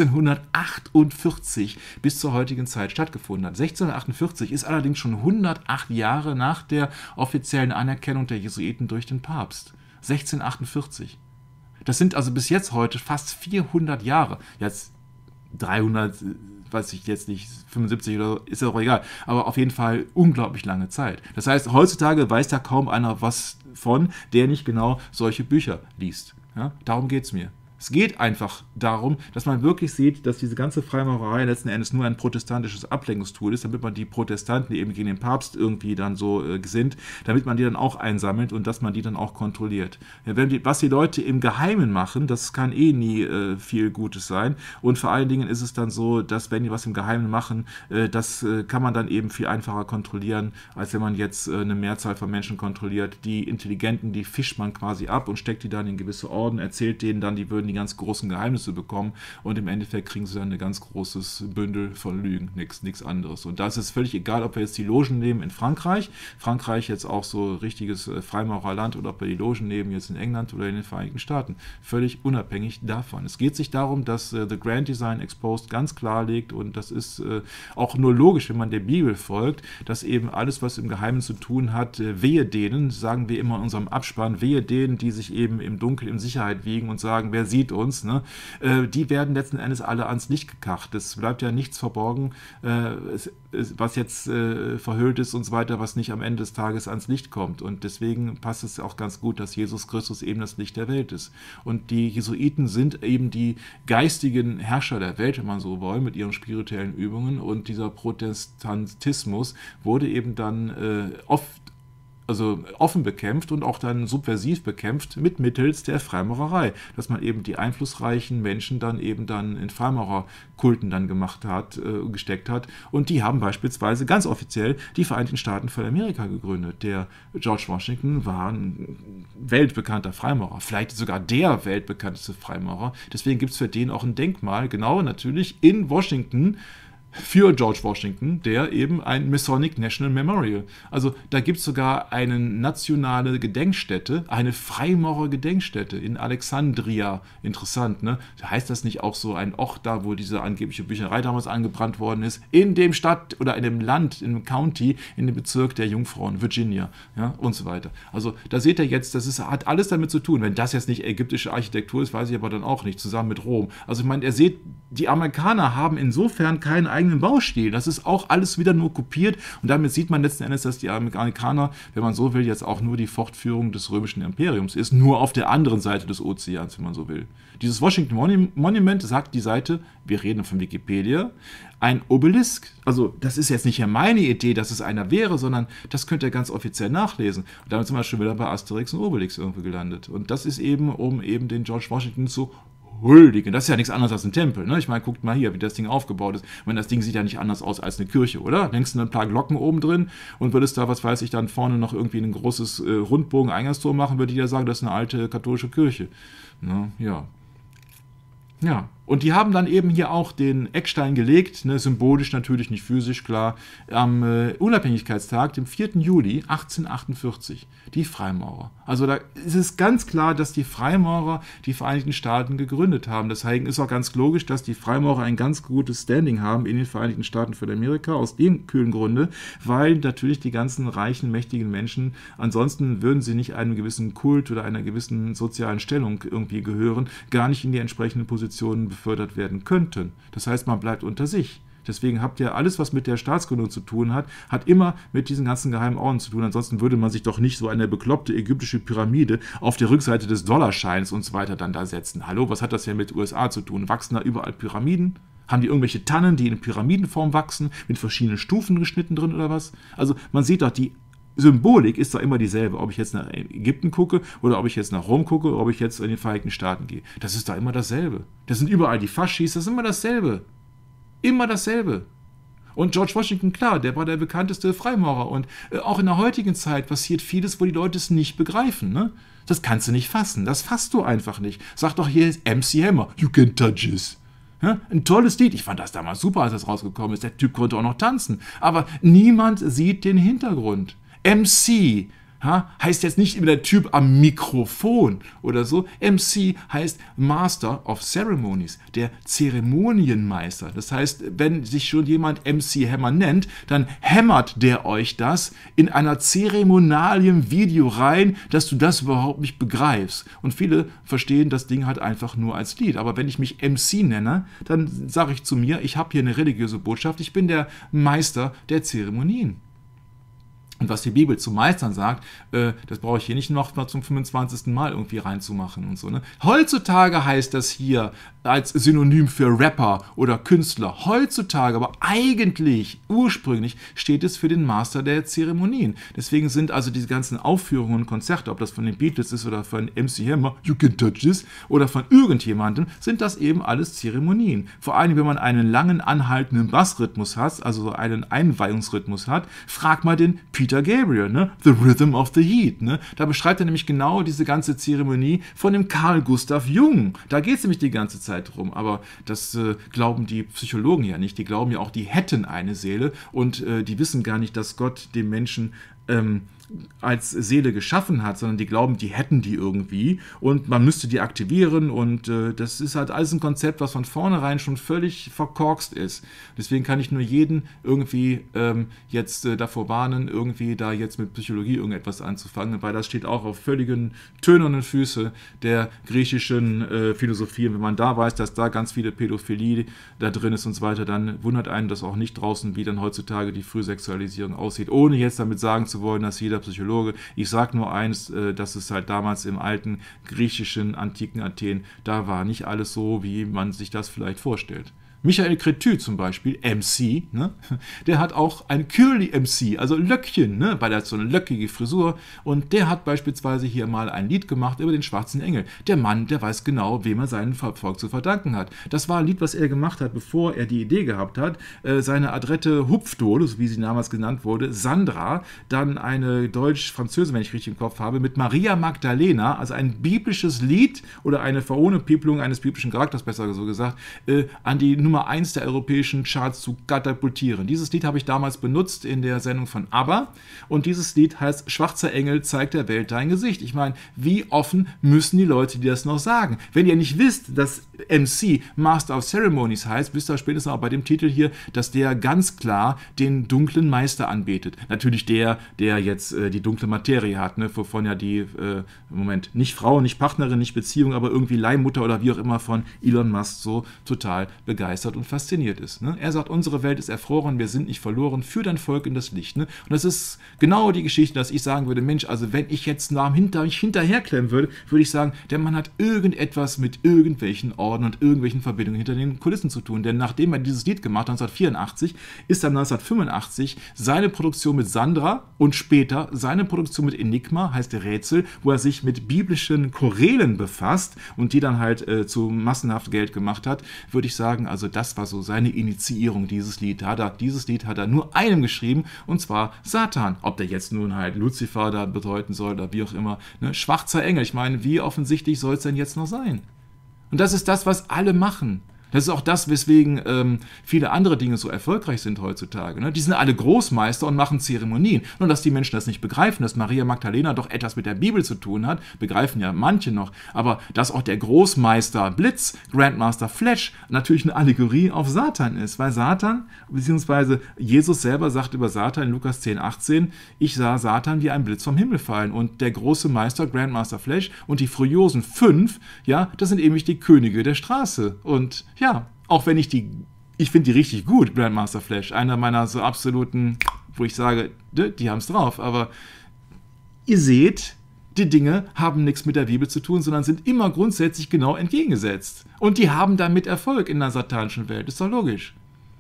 sechzehnhundertachtundvierzig bis zur heutigen Zeit stattgefunden hat. sechzehnhundertachtundvierzig ist allerdings schon hundertacht Jahre nach der offiziellen Anerkennung der Jesuiten durch den Papst. sechzehnhundertachtundvierzig. Das sind also bis jetzt heute fast vierhundert Jahre. Jetzt dreihundert, weiß ich jetzt nicht, fünfundsiebzig oder so, ist ja auch egal. Aber auf jeden Fall unglaublich lange Zeit. Das heißt, heutzutage weiß da kaum einer was von, der nicht genau solche Bücher liest. Ja, darum geht es mir. Es geht einfach darum, dass man wirklich sieht, dass diese ganze Freimaurerei letzten Endes nur ein protestantisches Ablenkungstool ist, damit man die Protestanten, die eben gegen den Papst irgendwie dann so äh, gesinnt, damit man die dann auch einsammelt und dass man die dann auch kontrolliert. Ja, wenn die, was die Leute im Geheimen machen, das kann eh nie äh, viel Gutes sein. Und vor allen Dingen ist es dann so, dass wenn die was im Geheimen machen, äh, das äh, kann man dann eben viel einfacher kontrollieren, als wenn man jetzt äh, eine Mehrzahl von Menschen kontrolliert. Die Intelligenten, die fischt man quasi ab und steckt die dann in gewisse Orden, erzählt denen dann, die würden die ganz großen Geheimnisse bekommen und im Endeffekt kriegen sie dann ein ganz großes Bündel von Lügen, nichts nichts anderes. Und da ist es völlig egal, ob wir jetzt die Logen nehmen in Frankreich, Frankreich jetzt auch so richtiges Freimaurerland, oder ob wir die Logen nehmen jetzt in England oder in den Vereinigten Staaten. Völlig unabhängig davon. Es geht sich darum, dass äh, The Grand Design Exposed ganz klar legt, und das ist äh, auch nur logisch, wenn man der Bibel folgt, dass eben alles, was im Geheimen zu tun hat, äh, wehe denen, sagen wir immer in unserem Abspann, wehe denen, die sich eben im Dunkeln in Sicherheit wiegen und sagen, wer sieht uns, ne? Äh, die werden letzten Endes alle ans Licht gekacht. Es bleibt ja nichts verborgen, äh, es, es, was jetzt äh, verhüllt ist und so weiter, was nicht am Ende des Tages ans Licht kommt. Und deswegen passt es auch ganz gut, dass Jesus Christus eben das Licht der Welt ist. Und die Jesuiten sind eben die geistigen Herrscher der Welt, wenn man so will, mit ihren spirituellen Übungen. Und dieser Protestantismus wurde eben dann äh, oft also offen bekämpft und auch dann subversiv bekämpft mit mittels der Freimaurerei, dass man eben die einflussreichen Menschen dann eben dann in Freimaurerkulten dann gemacht hat, äh, gesteckt hat, und die haben beispielsweise ganz offiziell die Vereinigten Staaten von Amerika gegründet. Der George Washington war ein weltbekannter Freimaurer, vielleicht sogar der weltbekannteste Freimaurer, deswegen gibt es für den auch ein Denkmal, genau natürlich in Washington, für George Washington, der eben ein Masonic National Memorial. Also da gibt es sogar eine nationale Gedenkstätte, eine Freimaurer-Gedenkstätte in Alexandria. Interessant, ne? Heißt das nicht auch so ein Ort da, wo diese angebliche Bücherei damals angebrannt worden ist? In dem Stadt oder in dem Land, in dem County, in dem Bezirk der Jungfrauen, Virginia, ja, und so weiter. Also da seht ihr jetzt, das ist, hat alles damit zu tun. Wenn das jetzt nicht ägyptische Architektur ist, weiß ich aber dann auch nicht, zusammen mit Rom. Also ich meine, ihr seht, die Amerikaner haben insofern keinen eigenen Baustil. Das ist auch alles wieder nur kopiert, und damit sieht man letzten Endes, dass die Amerikaner, wenn man so will, jetzt auch nur die Fortführung des römischen Imperiums ist, nur auf der anderen Seite des Ozeans, wenn man so will. Dieses Washington Monument, sagt die Seite, wir reden von Wikipedia, ein Obelisk. Also das ist jetzt nicht meine Idee, dass es einer wäre, sondern das könnt ihr ganz offiziell nachlesen. Und damit sind wir schon wieder bei Asterix und Obelix irgendwie gelandet. Und das ist eben, um eben den George Washington zu huldigen. Das ist ja nichts anderes als ein Tempel, ne? Ich meine, guckt mal hier, wie das Ding aufgebaut ist. Ich meine, das Ding sieht ja nicht anders aus als eine Kirche, oder? Längst ein paar Glocken oben drin, und würdest da, was weiß ich, dann vorne noch irgendwie ein großes äh, Rundbogen-Eingangstor machen, würde ich ja sagen, das ist eine alte katholische Kirche. Ne? Ja. Ja. Und die haben dann eben hier auch den Eckstein gelegt, ne, symbolisch natürlich, nicht physisch, klar, am äh, Unabhängigkeitstag, dem vierten Juli achtzehnhundertachtundvierzig, die Freimaurer. Also da ist es ganz klar, dass die Freimaurer die Vereinigten Staaten gegründet haben. Deswegen ist auch ganz logisch, dass die Freimaurer ein ganz gutes Standing haben in den Vereinigten Staaten von Amerika, aus dem kühlen Grunde, weil natürlich die ganzen reichen, mächtigen Menschen, ansonsten würden sie nicht einem gewissen Kult oder einer gewissen sozialen Stellung irgendwie gehören, gar nicht in die entsprechenden Positionen befördert werden könnten. Das heißt, man bleibt unter sich. Deswegen habt ihr alles, was mit der Staatsgründung zu tun hat, hat immer mit diesen ganzen geheimen Orden zu tun. Ansonsten würde man sich doch nicht so eine bekloppte ägyptische Pyramide auf der Rückseite des Dollarscheins und so weiter dann da setzen. Hallo, was hat das denn mit U S A zu tun? Wachsen da überall Pyramiden? Haben die irgendwelche Tannen, die in Pyramidenform wachsen, mit verschiedenen Stufen geschnitten drin oder was? Also man sieht doch, die Symbolik ist doch immer dieselbe, ob ich jetzt nach Ägypten gucke oder ob ich jetzt nach Rom gucke oder ob ich jetzt in den Vereinigten Staaten gehe. Das ist doch immer dasselbe. Das sind überall die Faschis, das ist immer dasselbe. Immer dasselbe. Und George Washington, klar, der war der bekannteste Freimaurer. Und äh, auch in der heutigen Zeit passiert vieles, wo die Leute es nicht begreifen. Ne? Das kannst du nicht fassen. Das fasst du einfach nicht. Sag doch hier M C Hammer, you can touch this. Ja, ein tolles Lied. Ich fand das damals super, als das rausgekommen ist. Der Typ konnte auch noch tanzen. Aber niemand sieht den Hintergrund. M C ha, heißt jetzt nicht immer der Typ am Mikrofon oder so. M C heißt Master of Ceremonies, der Zeremonienmeister. Das heißt, wenn sich schon jemand M C Hammer nennt, dann hämmert der euch das in einer Zeremonialien-Video rein, dass du das überhaupt nicht begreifst. Und viele verstehen das Ding halt einfach nur als Lied. Aber wenn ich mich M C nenne, dann sage ich zu mir, ich habe hier eine religiöse Botschaft, ich bin der Meister der Zeremonien. Und was die Bibel zu meistern sagt, äh, das brauche ich hier nicht noch mal zum fünfundzwanzigsten Mal irgendwie reinzumachen und so. Ne? Heutzutage heißt das hier als Synonym für Rapper oder Künstler. Heutzutage, aber eigentlich, ursprünglich, steht es für den Master der Zeremonien. Deswegen sind also diese ganzen Aufführungen und Konzerte, ob das von den Beatles ist oder von M C Hammer, You Can Touch This, oder von irgendjemandem, sind das eben alles Zeremonien. Vor allem, wenn man einen langen, anhaltenden Bassrhythmus hat, also so einen Einweihungsrhythmus hat, frag mal den Peter Gabriel, ne? The Rhythm of the Heat. Ne? Da beschreibt er nämlich genau diese ganze Zeremonie von dem Carl Gustav Jung. Da geht es nämlich die ganze Zeit drum. Aber das äh, glauben die Psychologen ja nicht. Die glauben ja auch, die hätten eine Seele und äh, die wissen gar nicht, dass Gott dem Menschen ähm, als Seele geschaffen hat, sondern die glauben, die hätten die irgendwie und man müsste die aktivieren und äh, das ist halt alles ein Konzept, was von vornherein schon völlig verkorkst ist. Deswegen kann ich nur jeden irgendwie ähm, jetzt äh, davor warnen, irgendwie da jetzt mit Psychologie irgendetwas anzufangen, weil das steht auch auf völligen tönernen Füße der griechischen äh, Philosophie. Und wenn man da weiß, dass da ganz viele Pädophilie da drin ist und so weiter, dann wundert einen das auch nicht draußen, wie dann heutzutage die Frühsexualisierung aussieht, ohne jetzt damit sagen zu wollen, dass jeder Psychologe. Ich sage nur eins, dass es halt damals im alten griechischen, antiken Athen, da war nicht alles so, wie man sich das vielleicht vorstellt. Michael Cretu zum Beispiel, M C, ne? Der hat auch ein Curly M C, also Löckchen, ne? Weil er hat so eine löckige Frisur und der hat beispielsweise hier mal ein Lied gemacht über den schwarzen Engel. Der Mann, der weiß genau, wem er seinen Erfolg zu verdanken hat. Das war ein Lied, was er gemacht hat, bevor er die Idee gehabt hat, seine adrette Hupfdohle, so wie sie damals genannt wurde, Sandra, dann eine Deutsch-Französin, wenn ich richtig im Kopf habe, mit Maria Magdalena, also ein biblisches Lied oder eine Verhohnepiepelung eines biblischen Charakters, besser so gesagt, an die Nummer eins der europäischen Charts zu katapultieren. Dieses Lied habe ich damals benutzt in der Sendung von ABBA und dieses Lied heißt Schwarzer Engel zeigt der Welt dein Gesicht. Ich meine, wie offen müssen die Leute dir das noch sagen? Wenn ihr nicht wisst, dass M C Master of Ceremonies heißt, wisst ihr spätestens auch bei dem Titel hier, dass der ganz klar den dunklen Meister anbetet. Natürlich der, der jetzt äh, die dunkle Materie hat, ne, wovon ja die, äh, Moment, nicht Frau, nicht Partnerin, nicht Beziehung, aber irgendwie Leihmutter oder wie auch immer von Elon Musk so total begeistert und fasziniert ist. Ne? Er sagt, unsere Welt ist erfroren, wir sind nicht verloren, führ dein Volk in das Licht. Ne? Und das ist genau die Geschichte, dass ich sagen würde, Mensch, also wenn ich jetzt nach hinter, mich hinterherklemmen würde, würde ich sagen, der Mann hat irgendetwas mit irgendwelchen Orden und irgendwelchen Verbindungen hinter den Kulissen zu tun. Denn nachdem er dieses Lied gemacht hat, neunzehnhundertvierundachtzig, ist dann neunzehnhundertfünfundachtzig seine Produktion mit Sandra und später seine Produktion mit Enigma, heißt der Rätsel, wo er sich mit biblischen Chorälen befasst und die dann halt äh, zu massenhaft Geld gemacht hat, würde ich sagen, also das war so seine Initiierung, dieses Lied. Hat er, dieses Lied hat er nur einem geschrieben, und zwar Satan. Ob der jetzt nun halt Luzifer da bedeuten soll oder wie auch immer. Ne? Schwarzer Engel, ich meine, wie offensichtlich soll es denn jetzt noch sein? Und das ist das, was alle machen. Das ist auch das, weswegen ähm, viele andere Dinge so erfolgreich sind heutzutage. Ne? Die sind alle Großmeister und machen Zeremonien. Nur, dass die Menschen das nicht begreifen, dass Maria Magdalena doch etwas mit der Bibel zu tun hat, begreifen ja manche noch. Aber dass auch der Großmeister Blitz, Grandmaster Flash, natürlich eine Allegorie auf Satan ist. Weil Satan, beziehungsweise Jesus selber sagt über Satan in Lukas zehn, achtzehn, ich sah Satan wie ein Blitz vom Himmel fallen. Und der große Meister, Grandmaster Flash, und die furiosen fünf, ja, das sind eben die Könige der Straße. Und ja, auch wenn ich die, ich finde die richtig gut, Grandmaster Flash, einer meiner so absoluten, wo ich sage, die haben es drauf, aber ihr seht, die Dinge haben nichts mit der Bibel zu tun, sondern sind immer grundsätzlich genau entgegengesetzt. Und die haben damit Erfolg in der satanischen Welt, ist doch logisch.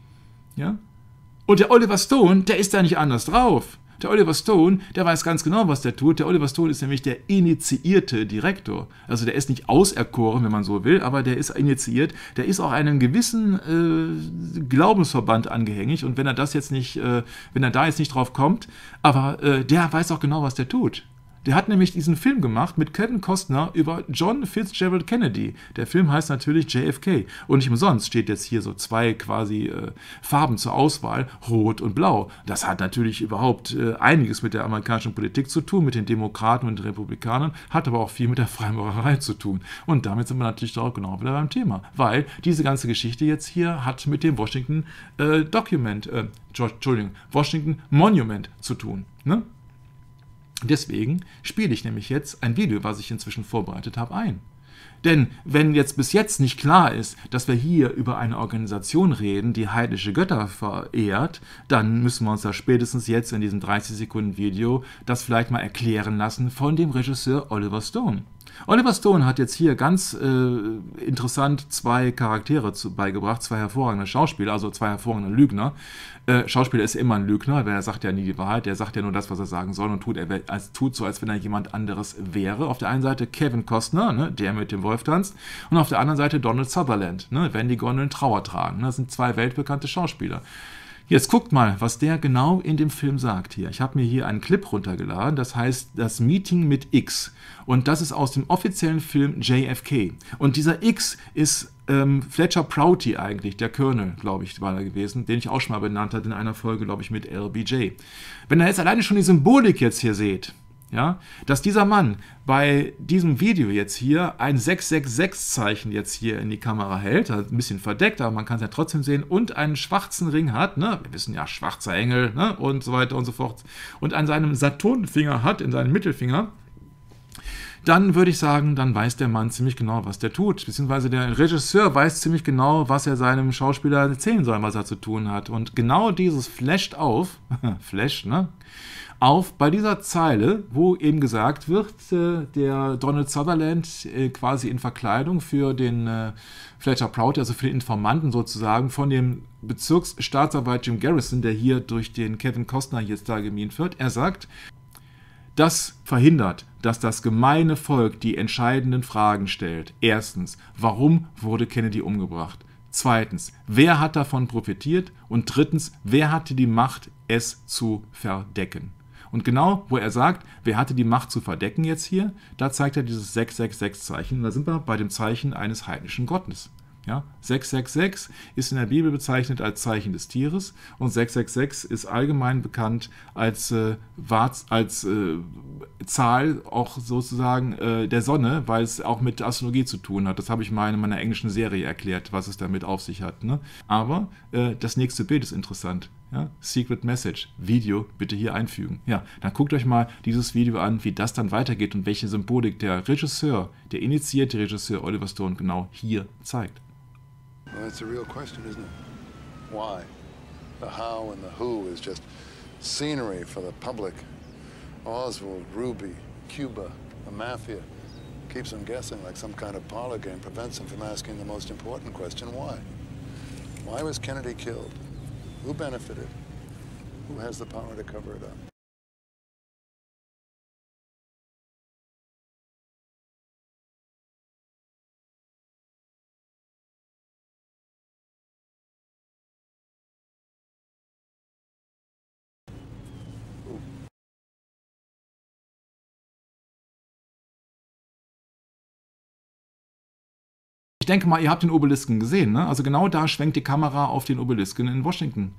Ja? Und der Oliver Stone, der ist da nicht anders drauf. Der Oliver Stone, der weiß ganz genau, was der tut. Der Oliver Stone ist nämlich der initiierte Direktor. Also der ist nicht auserkoren, wenn man so will, aber der ist initiiert. Der ist auch einem gewissen äh, Glaubensverband angehängig. Und wenn er das jetzt nicht, äh, wenn er da jetzt nicht drauf kommt, aber äh, der weiß auch genau, was der tut. Der hat nämlich diesen Film gemacht mit Kevin Costner über John Fitzgerald Kennedy. Der Film heißt natürlich J F K. Und nicht umsonst steht jetzt hier so zwei quasi äh, Farben zur Auswahl, Rot und Blau. Das hat natürlich überhaupt äh, einiges mit der amerikanischen Politik zu tun, mit den Demokraten und den Republikanern, hat aber auch viel mit der Freimaurerei zu tun. Und damit sind wir natürlich auch genau wieder beim Thema. Weil diese ganze Geschichte jetzt hier hat mit dem Washington äh, Document, äh, Entschuldigung, Washington Monument zu tun. Ne? Deswegen spiele ich nämlich jetzt ein Video, was ich inzwischen vorbereitet habe, ein. Denn wenn jetzt bis jetzt nicht klar ist, dass wir hier über eine Organisation reden, die heidnische Götter verehrt, dann müssen wir uns da spätestens jetzt in diesem dreißig Sekunden Video das vielleicht mal erklären lassen von dem Regisseur Oliver Stone. Oliver Stone hat jetzt hier ganz äh, interessant zwei Charaktere zu, beigebracht, zwei hervorragende Schauspieler, also zwei hervorragende Lügner. Äh, Schauspieler ist immer ein Lügner, weil er sagt ja nie die Wahrheit, er sagt ja nur das, was er sagen soll und tut, er als, tut so, als wenn er jemand anderes wäre. Auf der einen Seite Kevin Costner, ne, der mit dem Wolf tanzt, und auf der anderen Seite Donald Sutherland, ne, wenn die Gondeln Trauer tragen. Das sind zwei weltbekannte Schauspieler. Jetzt guckt mal, was der genau in dem Film sagt hier. Ich habe mir hier einen Clip runtergeladen, das heißt das Meeting mit X. Und das ist aus dem offiziellen Film J F K. Und dieser X ist ähm, Fletcher Prouty eigentlich, der Colonel, glaube ich, war er gewesen, den ich auch schon mal benannt hatte in einer Folge, glaube ich, mit L B J. Wenn ihr jetzt alleine schon die Symbolik jetzt hier seht, ja, dass dieser Mann bei diesem Video jetzt hier ein sechs sechs sechs-Zeichen jetzt hier in die Kamera hält, ein bisschen verdeckt, aber man kann es ja trotzdem sehen, und einen schwarzen Ring hat, ne, wir wissen ja, schwarzer Engel, ne, und so weiter und so fort, und an seinem Saturnfinger hat, in seinem Mittelfinger, dann würde ich sagen, dann weiß der Mann ziemlich genau, was der tut, beziehungsweise der Regisseur weiß ziemlich genau, was er seinem Schauspieler erzählen soll, was er zu tun hat, und genau dieses flasht auf, flash, ne, auf bei dieser Zeile, wo eben gesagt wird, äh, der Donald Sutherland äh, quasi in Verkleidung für den äh, Fletcher Prouty, also für den Informanten sozusagen, von dem Bezirksstaatsanwalt Jim Garrison, der hier durch den Kevin Costner jetzt da gemimt wird, er sagt, das verhindert, dass das gemeine Volk die entscheidenden Fragen stellt. Erstens, warum wurde Kennedy umgebracht? Zweitens, wer hat davon profitiert? Und drittens, wer hatte die Macht, es zu verdecken? Und genau, wo er sagt, wer hatte die Macht zu verdecken jetzt hier, da zeigt er dieses sechs sechs sechs-Zeichen. Da sind wir bei dem Zeichen eines heidnischen Gottes. Ja, sechs sechs sechs ist in der Bibel bezeichnet als Zeichen des Tieres und sechs sechs sechs ist allgemein bekannt als, äh, als äh, Zahl auch sozusagen äh, der Sonne, weil es auch mit Astrologie zu tun hat. Das habe ich mal in meiner englischen Serie erklärt, was es damit auf sich hat. Ne? Aber äh, das nächste Bild ist interessant. Ja? Secret Message, Video bitte hier einfügen. Ja, dann guckt euch mal dieses Video an, wie das dann weitergeht und welche Symbolik der Regisseur, der initiierte Regisseur Oliver Stone genau hier zeigt. Well, that's the real question, isn't it? Why? The how and the who is just scenery for the public. Oswald, Ruby, Cuba, the mafia. Keeps them guessing like some kind of parlor game, prevents them from asking the most important question, why? Why was Kennedy killed? Who benefited? Who has the power to cover it up? Ich denke mal, ihr habt den Obelisken gesehen, ne? Also genau da schwenkt die Kamera auf den Obelisken in Washington.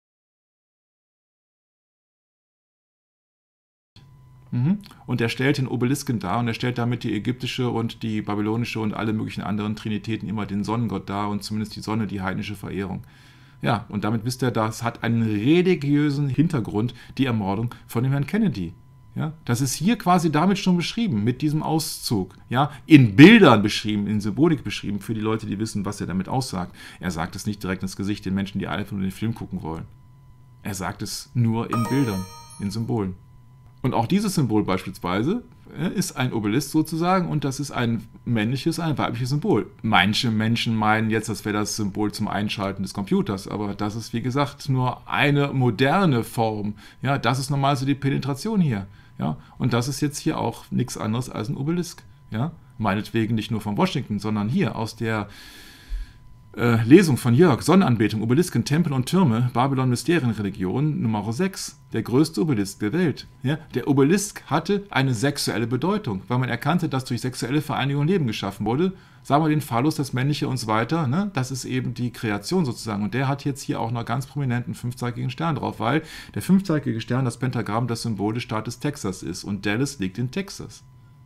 Mhm. Und er stellt den Obelisken dar und er stellt damit die ägyptische und die babylonische und alle möglichen anderen Trinitäten immer den Sonnengott dar und zumindest die Sonne, die heidnische Verehrung. Ja, und damit wisst ihr, das hat einen religiösen Hintergrund, die Ermordung von dem Herrn Kennedy. Ja, das ist hier quasi damit schon beschrieben, mit diesem Auszug. Ja, in Bildern beschrieben, in Symbolik beschrieben, für die Leute, die wissen, was er damit aussagt. Er sagt es nicht direkt ins Gesicht den Menschen, die einfach nur den Film gucken wollen. Er sagt es nur in Bildern, in Symbolen. Und auch dieses Symbol beispielsweise ist ein Obelisk sozusagen und das ist ein männliches, ein weibliches Symbol. Manche Menschen meinen jetzt, das wäre das Symbol zum Einschalten des Computers, aber das ist, wie gesagt, nur eine moderne Form. Ja, das ist normal so die Penetration hier. Ja, und das ist jetzt hier auch nichts anderes als ein Obelisk. Ja, meinetwegen nicht nur von Washington, sondern hier aus der äh, Lesung von Jörg, Sonnenanbetung, Obelisken, Tempel und Türme, Babylon Mysterienreligion, Nummer sechs, der größte Obelisk der Welt. Ja, der Obelisk hatte eine sexuelle Bedeutung, weil man erkannte, dass durch sexuelle Vereinigung Leben geschaffen wurde. Sagen wir den Phallus, das Männliche und so weiter, ne? Das ist eben die Kreation sozusagen. Und der hat jetzt hier auch noch ganz prominent einen fünfzackigen Stern drauf, weil der fünfzackige Stern, das Pentagramm, das Symbol des Staates Texas ist. Und Dallas liegt in Texas.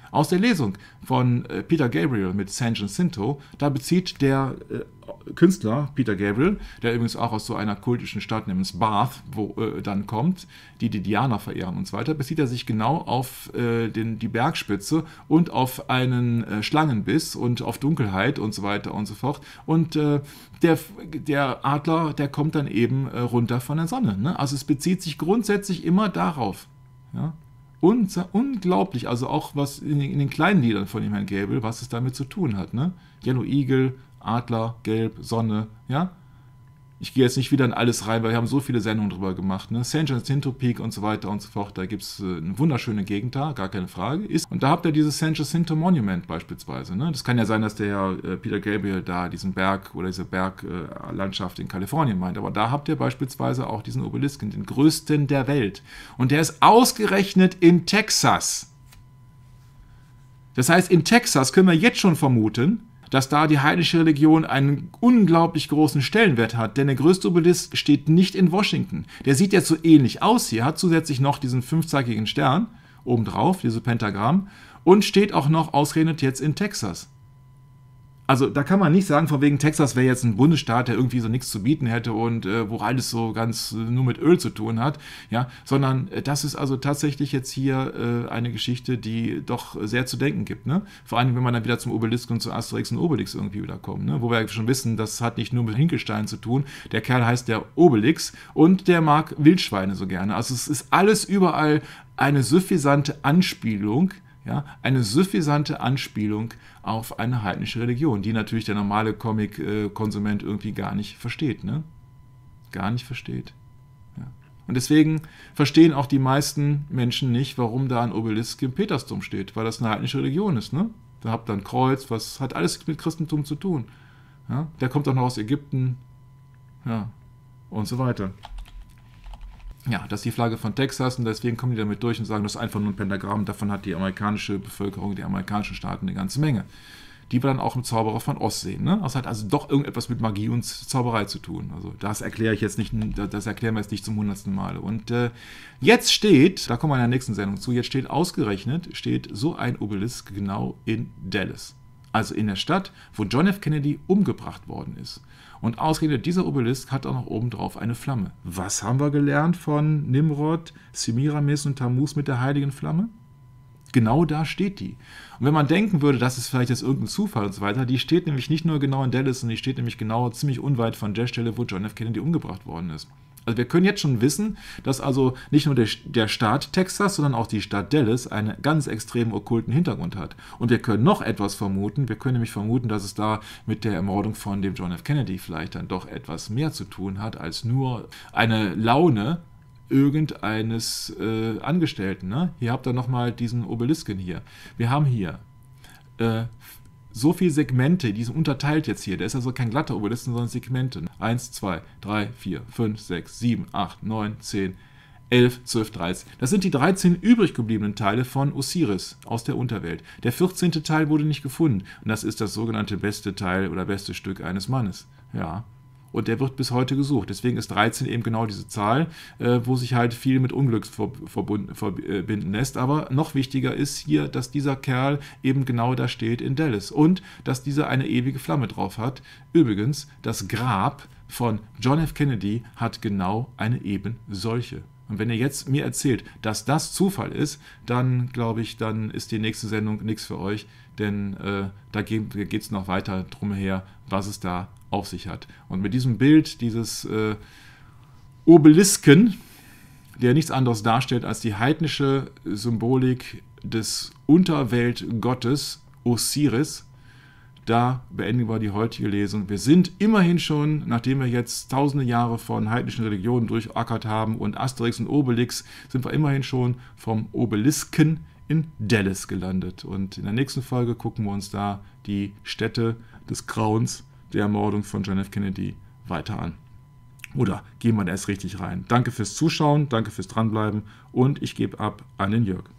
Aus der Lesung von äh, Peter Gabriel mit San Jacinto, da bezieht der äh, Künstler Peter Gabriel, der übrigens auch aus so einer kultischen Stadt namens Bath, wo äh, dann kommt, die die Diana verehren und so weiter, bezieht er sich genau auf äh, den, die Bergspitze und auf einen äh, Schlangenbiss und auf Dunkelheit und so weiter und so fort. Und äh, der, der Adler, der kommt dann eben äh, runter von der Sonne. Ne? Also es bezieht sich grundsätzlich immer darauf. Ja? Und, unglaublich, also auch was in, in den kleinen Liedern von dem Herrn Gabriel, was es damit zu tun hat. Ne? Yellow Eagle, Adler, Gelb, Sonne, ja. Ich gehe jetzt nicht wieder in alles rein, weil wir haben so viele Sendungen drüber gemacht, ne? San Jacinto Peak und so weiter und so fort, da gibt es äh, eine wunderschöne Gegend da, gar keine Frage. Ist, und da habt ihr dieses San Jacinto Monument beispielsweise, ne? Das kann ja sein, dass der äh, Peter Gabriel da diesen Berg oder diese Berglandschaft äh, in Kalifornien meint, aber da habt ihr beispielsweise auch diesen Obelisken, den größten der Welt. Und der ist ausgerechnet in Texas. Das heißt, in Texas können wir jetzt schon vermuten, dass da die heidnische Religion einen unglaublich großen Stellenwert hat. Denn der größte Obelisk steht nicht in Washington. Der sieht jetzt so ähnlich aus hier, hat zusätzlich noch diesen fünfzackigen Stern obendrauf, dieses Pentagramm, und steht auch noch ausgerechnet jetzt in Texas. Also da kann man nicht sagen, von wegen Texas wäre jetzt ein Bundesstaat, der irgendwie so nichts zu bieten hätte und äh, wo alles so ganz äh, nur mit Öl zu tun hat, ja, sondern äh, das ist also tatsächlich jetzt hier äh, eine Geschichte, die doch sehr zu denken gibt, ne? Vor allem, wenn man dann wieder zum Obelisk und zu Asterix und Obelix irgendwie wieder kommt, ne? Wo wir ja schon wissen, das hat nicht nur mit Hinkelstein zu tun, der Kerl heißt der Obelix und der mag Wildschweine so gerne. Also es ist alles überall eine suffisante Anspielung, ja, eine suffisante Anspielung auf eine heidnische Religion, die natürlich der normale Comic-Konsument irgendwie gar nicht versteht, ne? Gar nicht versteht. Ja. Und deswegen verstehen auch die meisten Menschen nicht, warum da ein Obelisk im Petersdom steht, weil das eine heidnische Religion ist, ne? Da habt ihr ein Kreuz, was hat alles mit Christentum zu tun. Ja? Der kommt auch noch aus Ägypten, ja, und so weiter. Ja, das ist die Flagge von Texas und deswegen kommen die damit durch und sagen, das ist einfach nur ein Pentagramm. Davon hat die amerikanische Bevölkerung, die amerikanischen Staaten eine ganze Menge. Die wir dann auch im Zauberer von Oz sehen. Ne? Das hat also doch irgendetwas mit Magie und Zauberei zu tun. Also das erkläre ich jetzt nicht, das erklären wir jetzt nicht zum hundertsten Mal. Und äh, jetzt steht, da kommen wir in der nächsten Sendung zu, jetzt steht ausgerechnet, steht so ein Obelisk genau in Dallas. Also in der Stadt, wo John F. Kennedy umgebracht worden ist. Und ausgerechnet dieser Obelisk hat auch noch oben drauf eine Flamme. Was haben wir gelernt von Nimrod, Semiramis und Tammuz mit der heiligen Flamme? Genau da steht die. Und wenn man denken würde, das ist vielleicht jetzt irgendein Zufall und so weiter, die steht nämlich nicht nur genau in Dallas, sondern die steht nämlich genau ziemlich unweit von der Stelle, wo John F. Kennedy umgebracht worden ist. Also wir können jetzt schon wissen, dass also nicht nur der, der Staat Texas, sondern auch die Stadt Dallas einen ganz extremen okkulten Hintergrund hat. Und wir können noch etwas vermuten. Wir können nämlich vermuten, dass es da mit der Ermordung von dem John F. Kennedy vielleicht dann doch etwas mehr zu tun hat, als nur eine Laune irgendeines äh, Angestellten. Ne? Hier habt ihr nochmal diesen Obelisken hier. Wir haben hier äh, so viele Segmente, die sind unterteilt jetzt hier. Der ist also kein glatter Obelisk, sondern Segmente. eins, zwei, drei, vier, fünf, sechs, sieben, acht, neun, zehn, elf, zwölf, dreizehn. Das sind die dreizehn übrig gebliebenen Teile von Osiris aus der Unterwelt. Der vierzehnte Teil wurde nicht gefunden. Und das ist das sogenannte beste Teil oder beste Stück eines Mannes. Ja. Und der wird bis heute gesucht. Deswegen ist dreizehn eben genau diese Zahl, äh, wo sich halt viel mit Unglück verbunden, verbinden lässt. Aber noch wichtiger ist hier, dass dieser Kerl eben genau da steht in Dallas. Und dass dieser eine ewige Flamme drauf hat. Übrigens, das Grab von John F. Kennedy hat genau eine eben solche. Und wenn ihr jetzt mir erzählt, dass das Zufall ist, dann glaube ich, dann ist die nächste Sendung nichts für euch. Denn äh, da geht es noch weiter drum her, was es da auf sich hat. Und mit diesem Bild dieses äh, Obelisken, der nichts anderes darstellt als die heidnische Symbolik des Unterweltgottes Osiris, da beenden wir die heutige Lesung. Wir sind immerhin schon, nachdem wir jetzt tausende Jahre von heidnischen Religionen durchackert haben und Asterix und Obelix, sind wir immerhin schon vom Obelisken in Dallas gelandet. Und in der nächsten Folge gucken wir uns da die Stätte des Grauens der Ermordung von John F. Kennedy weiter an. Oder gehen wir da erst richtig rein. Danke fürs Zuschauen, danke fürs Dranbleiben und ich gebe ab an den Jörg.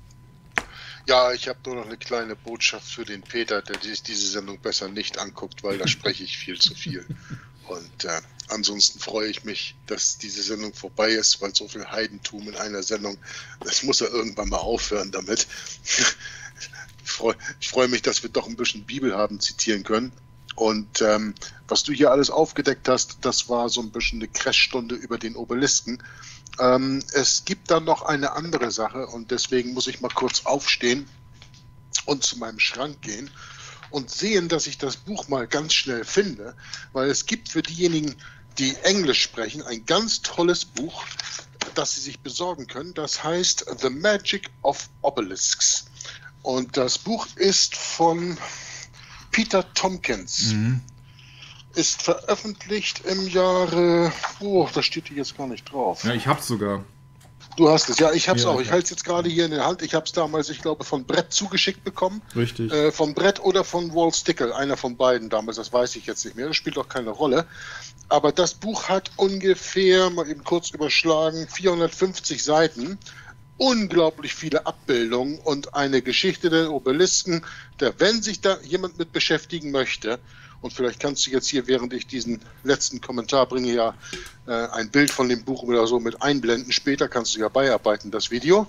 Ja, ich habe nur noch eine kleine Botschaft für den Peter, der sich diese Sendung besser nicht anguckt, weil da spreche ich viel zu viel. Und äh, ansonsten freue ich mich, dass diese Sendung vorbei ist, weil so viel Heidentum in einer Sendung, das muss er irgendwann mal aufhören damit. freu, ich freue mich, dass wir doch ein bisschen Bibel haben zitieren können. Und ähm, was du hier alles aufgedeckt hast, das war so ein bisschen eine Crashstunde über den Obelisken. Ähm, es gibt dann noch eine andere Sache und deswegen muss ich mal kurz aufstehen und zu meinem Schrank gehen und sehen, dass ich das Buch mal ganz schnell finde, weil es gibt für diejenigen, die Englisch sprechen, ein ganz tolles Buch, das Sie sich besorgen können. Das heißt The Magic of Obelisks. Und das Buch ist von Peter Tompkins. Mhm. Ist veröffentlicht im Jahre, oh, da steht hier jetzt gar nicht drauf. Ja, ich hab's sogar. Du hast es, ja, ich hab's ja, auch. Ich halte es jetzt gerade hier in der Hand. Ich habe es damals, ich glaube, von Brett zugeschickt bekommen. Richtig. Äh, von Brett oder von Walt Stickle, einer von beiden damals, das weiß ich jetzt nicht mehr. Das spielt auch keine Rolle. Aber das Buch hat ungefähr, mal eben kurz überschlagen, vierhundertfünfzig Seiten. Unglaublich viele Abbildungen und eine Geschichte der Obelisken, der, wenn sich da jemand mit beschäftigen möchte, und vielleicht kannst du jetzt hier, während ich diesen letzten Kommentar bringe, ja äh, ein Bild von dem Buch oder so mit einblenden. Später kannst du ja beiarbeiten, das Video.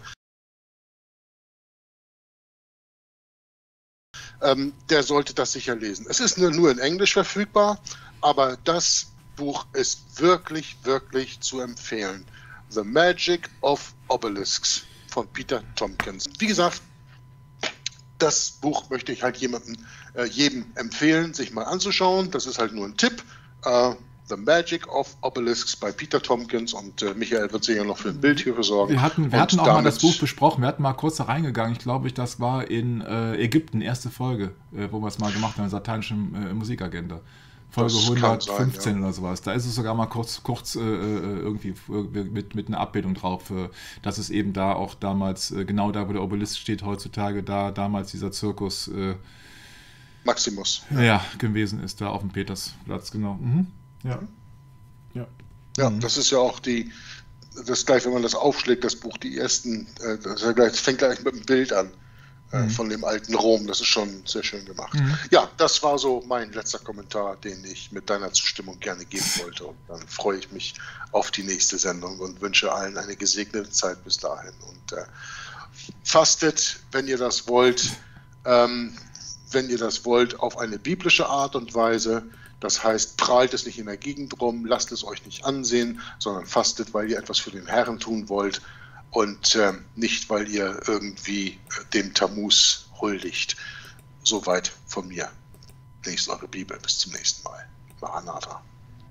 Ähm, der sollte das sicher lesen. Es ist nur, nur in Englisch verfügbar, aber das Buch ist wirklich, wirklich zu empfehlen. The Magic of Obelisks von Peter Tompkins. Wie gesagt, das Buch möchte ich halt jemandem, äh, jedem empfehlen, sich mal anzuschauen. Das ist halt nur ein Tipp. Uh, The Magic of Obelisks bei Peter Tompkins und äh, Michael wird sich ja noch für ein Bild hierfür sorgen. Wir hatten, wir und hatten auch damit, mal das Buch besprochen. Wir hatten mal kurz da reingegangen. Ich glaube, das war in äh, Ägypten, erste Folge, äh, wo wir es mal gemacht haben, satanischen äh, Musikagenda. Folge hundertfünfzehn sein, ja. Oder sowas. Da ist es sogar mal kurz, kurz äh, irgendwie mit, mit einer Abbildung drauf, äh, dass es eben da auch damals, äh, genau da, wo der Obelisk steht heutzutage, da damals dieser Zirkus äh, Maximus. Ja, ja, gewesen ist, da auf dem Petersplatz, genau. Mhm. Ja. Ja, ja mhm. Das ist ja auch die, das gleich, wenn man das aufschlägt, das Buch, die ersten, äh, das, ja gleich, das fängt gleich mit einem Bild an. Mhm. Von dem alten Rom. Das ist schon sehr schön gemacht. Mhm. Ja, das war so mein letzter Kommentar, den ich mit deiner Zustimmung gerne geben wollte. Und dann freue ich mich auf die nächste Sendung und wünsche allen eine gesegnete Zeit bis dahin. Und äh, fastet, wenn ihr das wollt, ähm, wenn ihr das wollt, auf eine biblische Art und Weise. Das heißt, prahlt es nicht in der Gegend rum, lasst es euch nicht ansehen, sondern fastet, weil ihr etwas für den Herrn tun wollt. Und äh, nicht, weil ihr irgendwie äh, dem Tammuz huldigt. Soweit von mir. Lest eure Bibel. Bis zum nächsten Mal. Maranatha.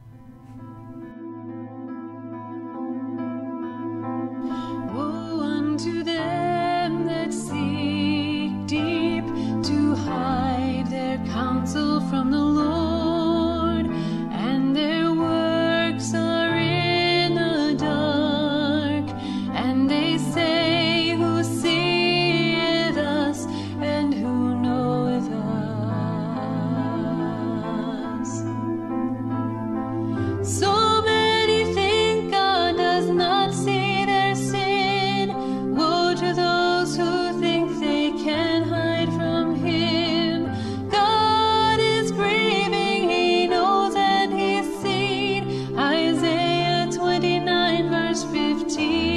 Woe unto them that seek deep to hide their counsel from the Lord, and their works are in the dark. And they say, who seeth us, and who knoweth us? So many think God does not see their sin. Woe to those who think they can hide from Him. God is grieving, He knows and He's seen. Isaiah twenty-nine verse fifteen.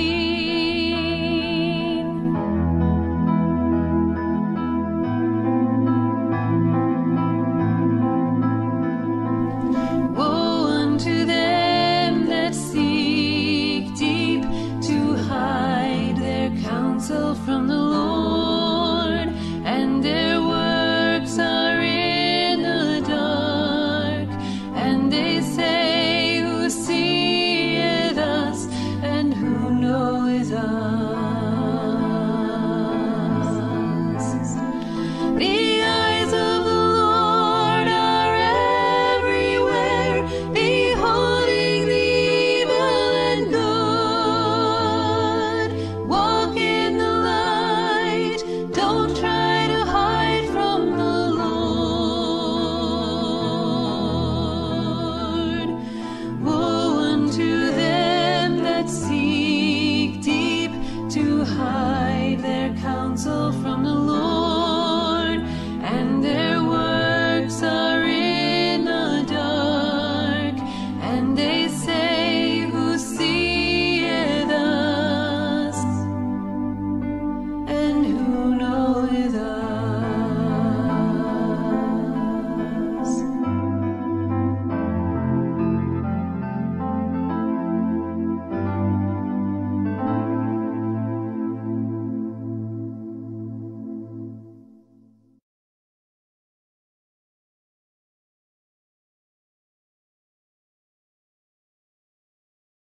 Woe unto them that seek deep to hide their counsel from